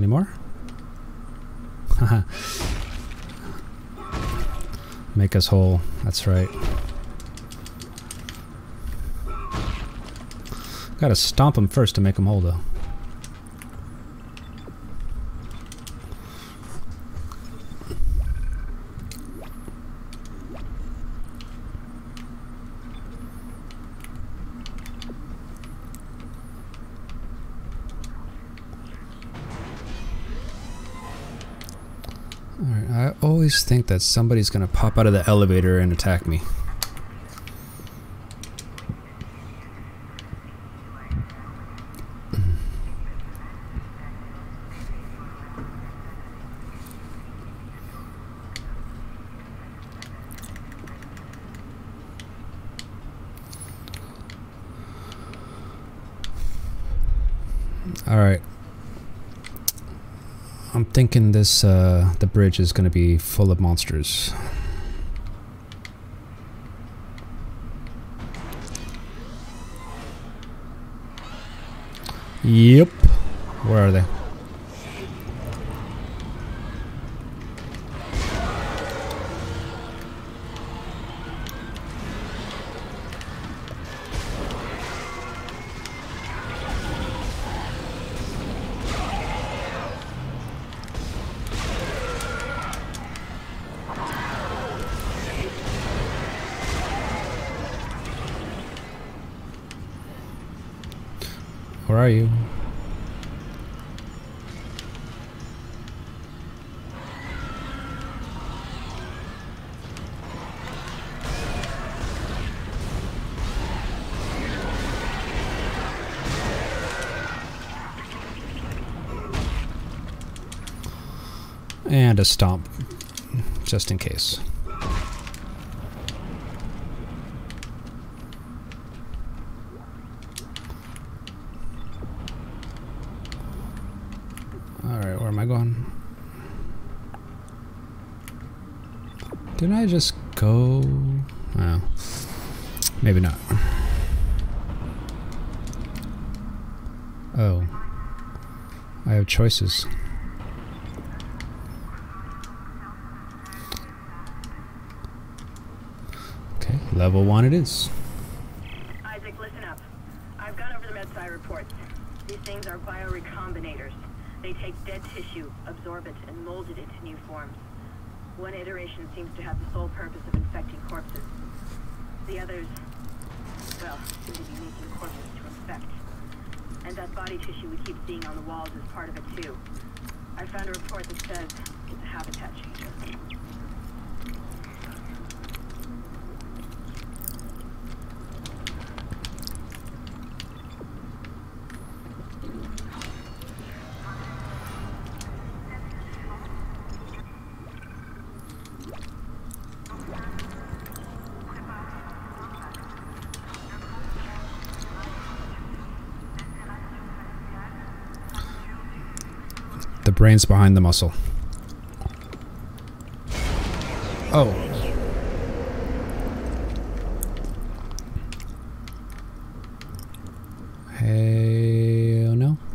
Speaker 1: Any more? Haha. Make us whole. That's right. Gotta stomp them first to make them whole, though. Alright, I always think that somebody's gonna pop out of the elevator and attack me. Alright. I'm thinking this, uh, the bridge is going to be full of monsters. Yep. Where are they? Where are you? And a stomp, just in case. Alright, where am I going? Didn't I just go? Oh, maybe not. Oh. I have choices. Okay, level one it is.
Speaker 7: Isaac, listen up. I've gone over the MedSci reports. These things are biorecombinators. They take dead tissue, absorb it, and mold it into new forms. One iteration seems to have the sole purpose of infecting corpses. The others, well, seem to be making corpses to infect. And that body tissue we keep seeing on the walls is part of it too. I found a report that says it's a habitat changer.
Speaker 1: The brain's behind the muscle. Oh. Hey, oh no.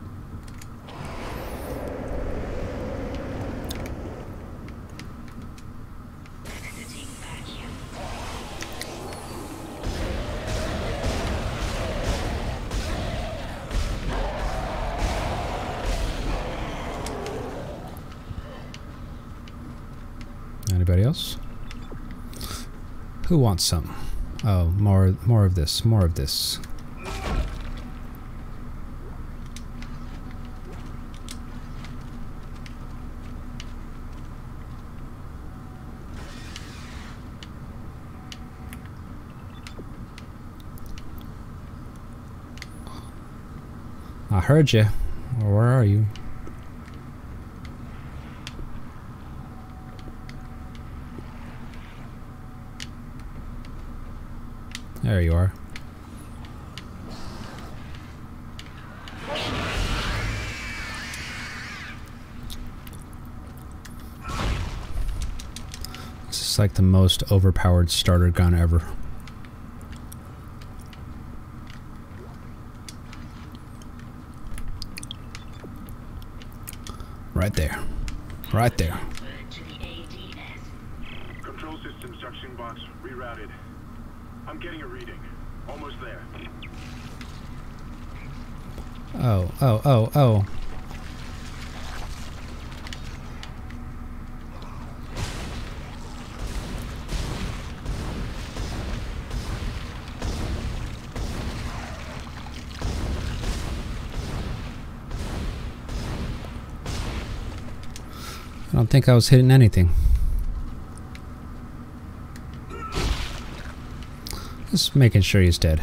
Speaker 1: Anybody else? Who wants some? Oh, more more of this, more of this. I heard you. Where are you? There you are. This is like the most overpowered starter gun ever. Right there. Right there.
Speaker 8: Control systems junction box rerouted. I'm getting a reading. Almost there.
Speaker 1: Oh, oh, oh, oh. I don't think I was hitting anything. Just making sure he's dead.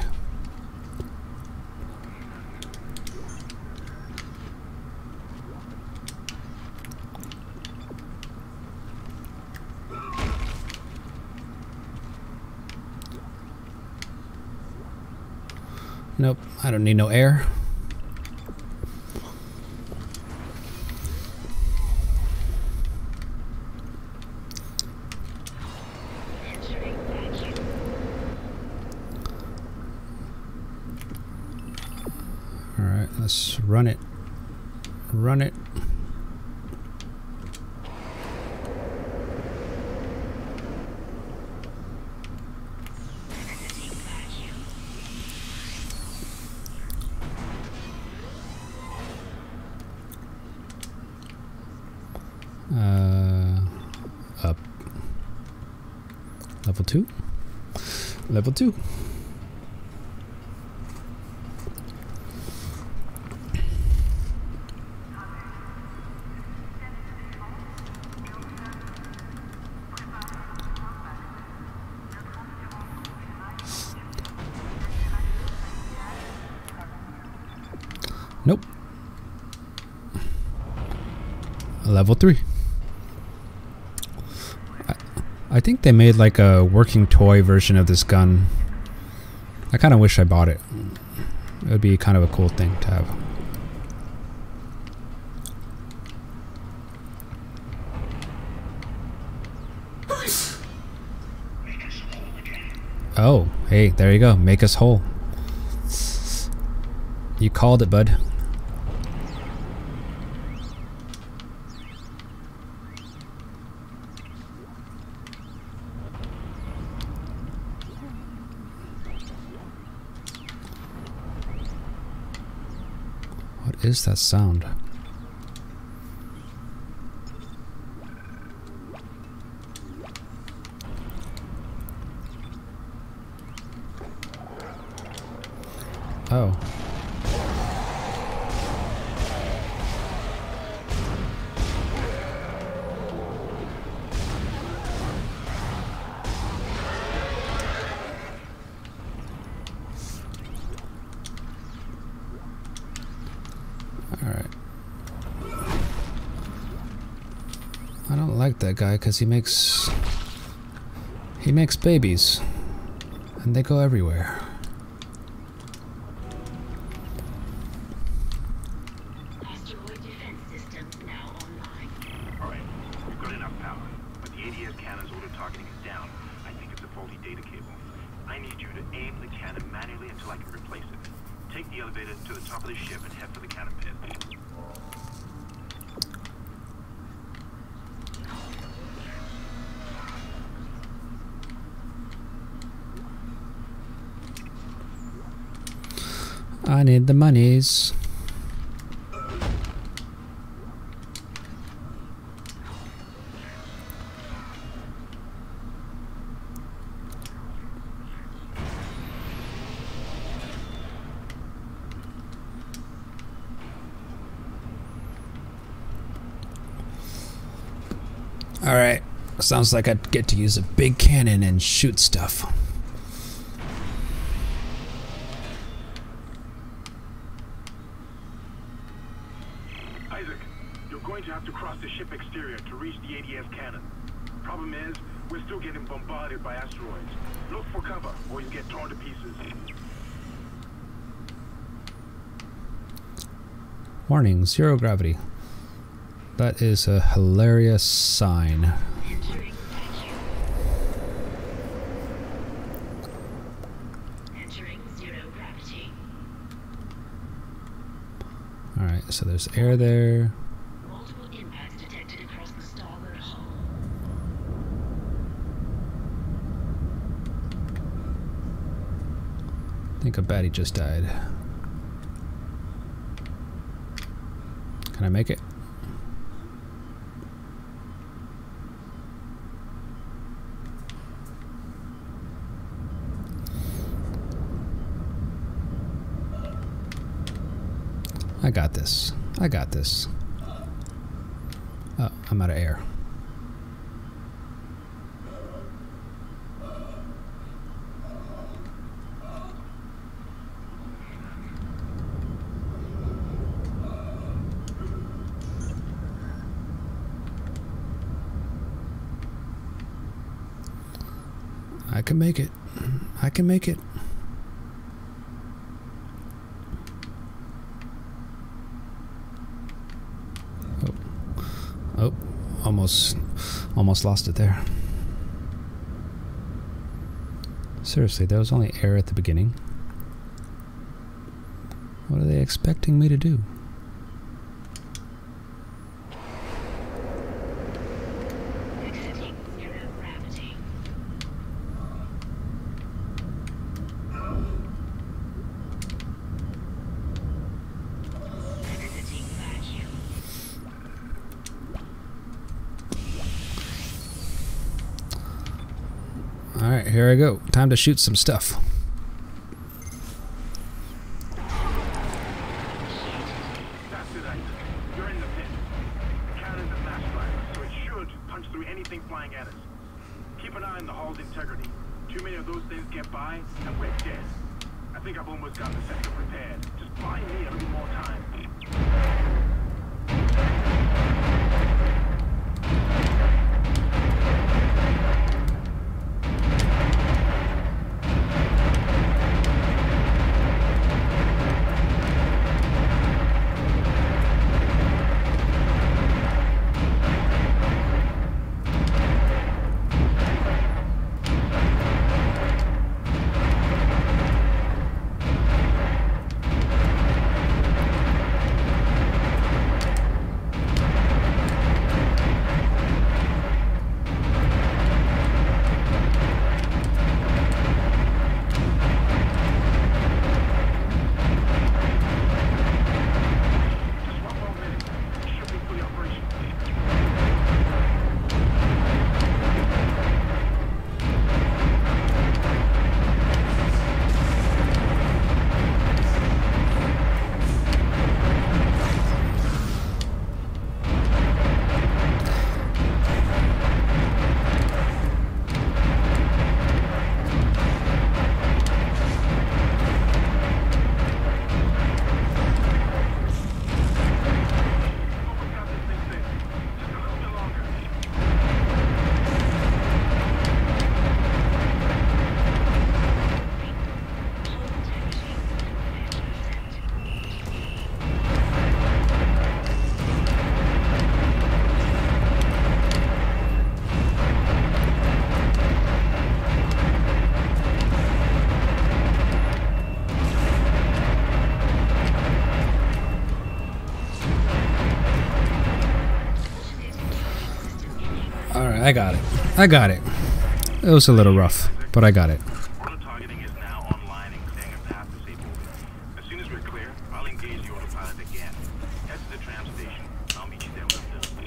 Speaker 1: Nope, I don't need no air. Alright, let's run it. Run it. Uh, up. Level two. Level two. Nope. Level three. I, I think they made like a working toy version of this gun. I kind of wish I bought it. It would be kind of a cool thing to have. Oh, hey, there you go. Make us whole. You called it, bud. What is that sound? Oh. Alright. I don't like that guy because he makes he makes babies and they go everywhere.
Speaker 10: Asteroid defense systems now online. Alright, we've got enough power, but the A D S cannon's auto targeting is down. I think it's a faulty data cable. I need you to aim the cannon manually until I can replace it. Take the elevator to the top of the ship and head for the cannon pit.
Speaker 1: I need the monies. Alright, sounds like I'd get to use a big cannon and shoot stuff.
Speaker 8: Isaac, you're going to have to cross the ship exterior to reach the A D S cannon. Problem is, we're still getting bombarded by asteroids. Look for cover, or you get torn to pieces.
Speaker 1: Warning, zero gravity. That is a hilarious sign.
Speaker 10: Entering Entering zero gravity.
Speaker 1: Alright, so there's air there.
Speaker 10: Multiple
Speaker 1: think a baddie just died. Can I make it? I got this. I got this. Oh, I'm out of air. I can make it. I can make it. Oh. Oh, almost almost lost it there. Seriously, there was only air at the beginning. What are they expecting me to do? Alright, here I go. Time to shoot some stuff.
Speaker 8: That's it, Isaac. You're in the pit. The cannon's a mass driver, so it should punch through anything flying at us. Keep an eye on the hull's integrity. Too many of those things get by, and we're dead. I think I've almost got the sector prepared. Just buy me a little more time.
Speaker 1: Alright, I got it. I got it. It was a little rough, but I got it.
Speaker 3: Auto targeting is now online and clearing a path to safe orbit. As soon as we're clear, I'll engage the autopilot again. Head to the tram station. I'll meet you there when I'm done.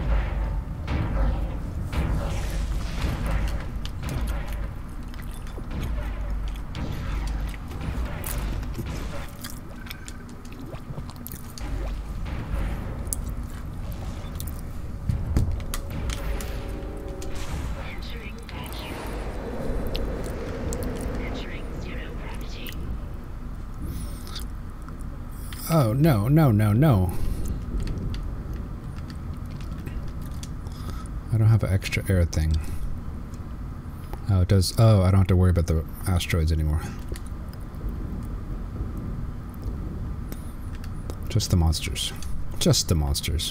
Speaker 1: Oh, no, no, no, no. I don't have an extra air thing. Oh, it does. Oh, I don't have to worry about the asteroids anymore. Just the monsters. Just the monsters.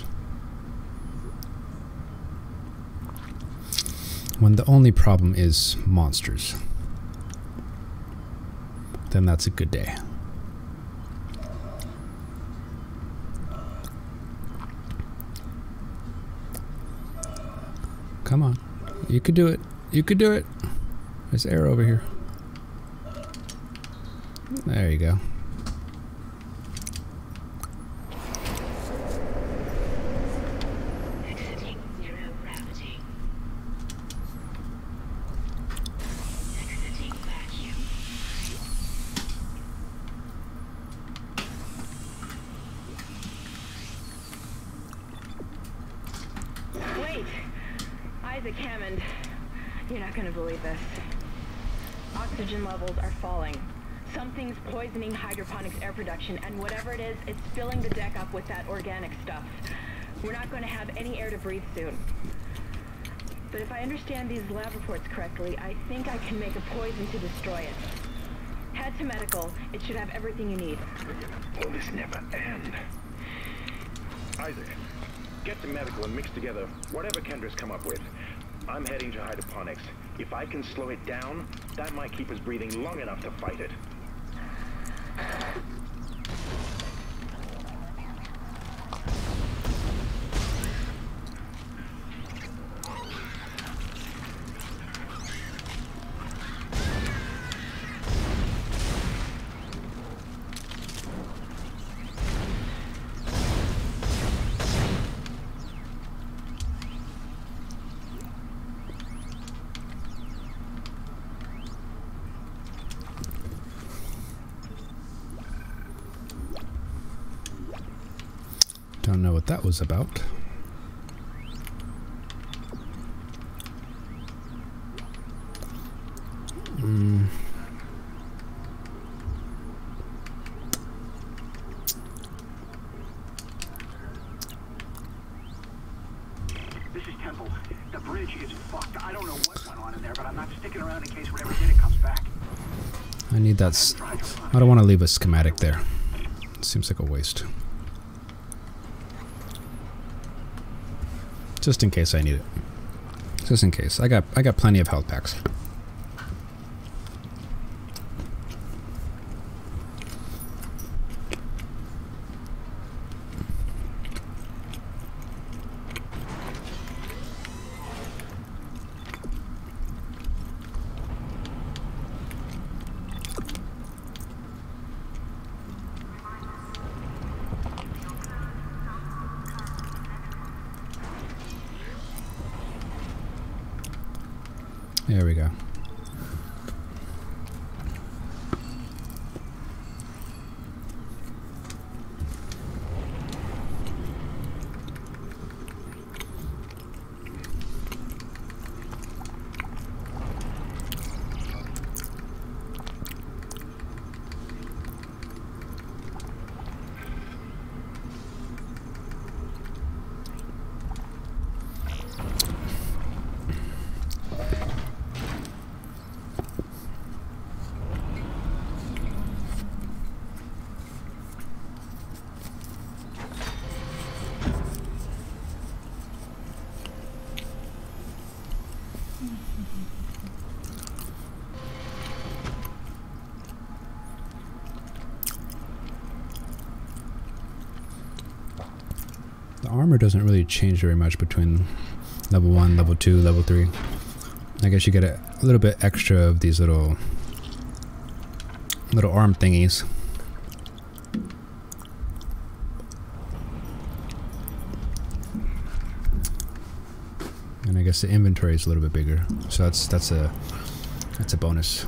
Speaker 1: When the only problem is monsters, then that's a good day. Come on. You could do it. You could do it. There's air over here. There you go.
Speaker 6: Exiting zero gravity. Exiting vacuum.
Speaker 2: Wait! Isaac Hammond. You're not gonna believe this. Oxygen levels are falling. Something's poisoning hydroponics air production, and whatever it is, it's filling the deck up with that organic stuff. We're not going to have any air to breathe soon. But if I understand these lab reports correctly, I think I can make a poison to destroy it. Head to medical. It should have everything you need.
Speaker 3: Will this never end? Isaac, get to medical and mix together whatever Kendra's come up with. I'm heading to hydroponics. If I can slow it down, that might keep us breathing long enough to fight it.
Speaker 1: Don't know what that was about. Mm.
Speaker 8: This is Temple. The bridge is fucked. I don't know what went on in there, but I'm not sticking around in case whatever did it comes back.
Speaker 1: I need that. S I don't want to leave a schematic there. It seems like a waste. Just in case I need it. Just in case. I got I got plenty of health packs. There we go. The armor doesn't really change very much between level one, level two, level three. I guess you get a, a little bit extra of these little little arm thingies. And I guess the inventory is a little bit bigger, so that's that's a that's a bonus.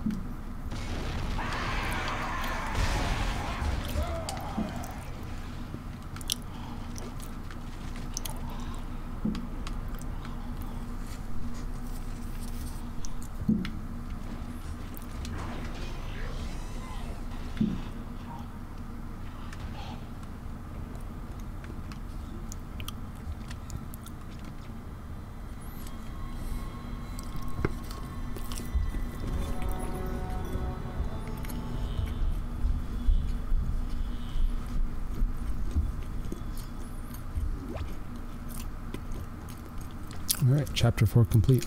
Speaker 1: Alright, chapter four complete.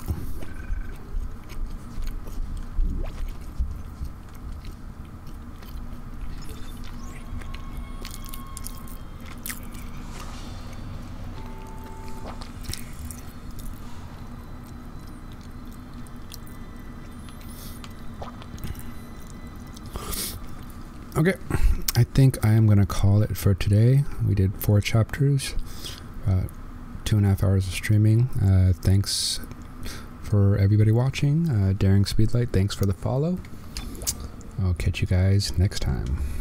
Speaker 1: Okay, I think I am going to call it for today. We did four chapters, uh, two and a half hours of streaming. Uh, thanks for everybody watching. Uh, Daring Speedlight, thanks for the follow. I'll catch you guys next time.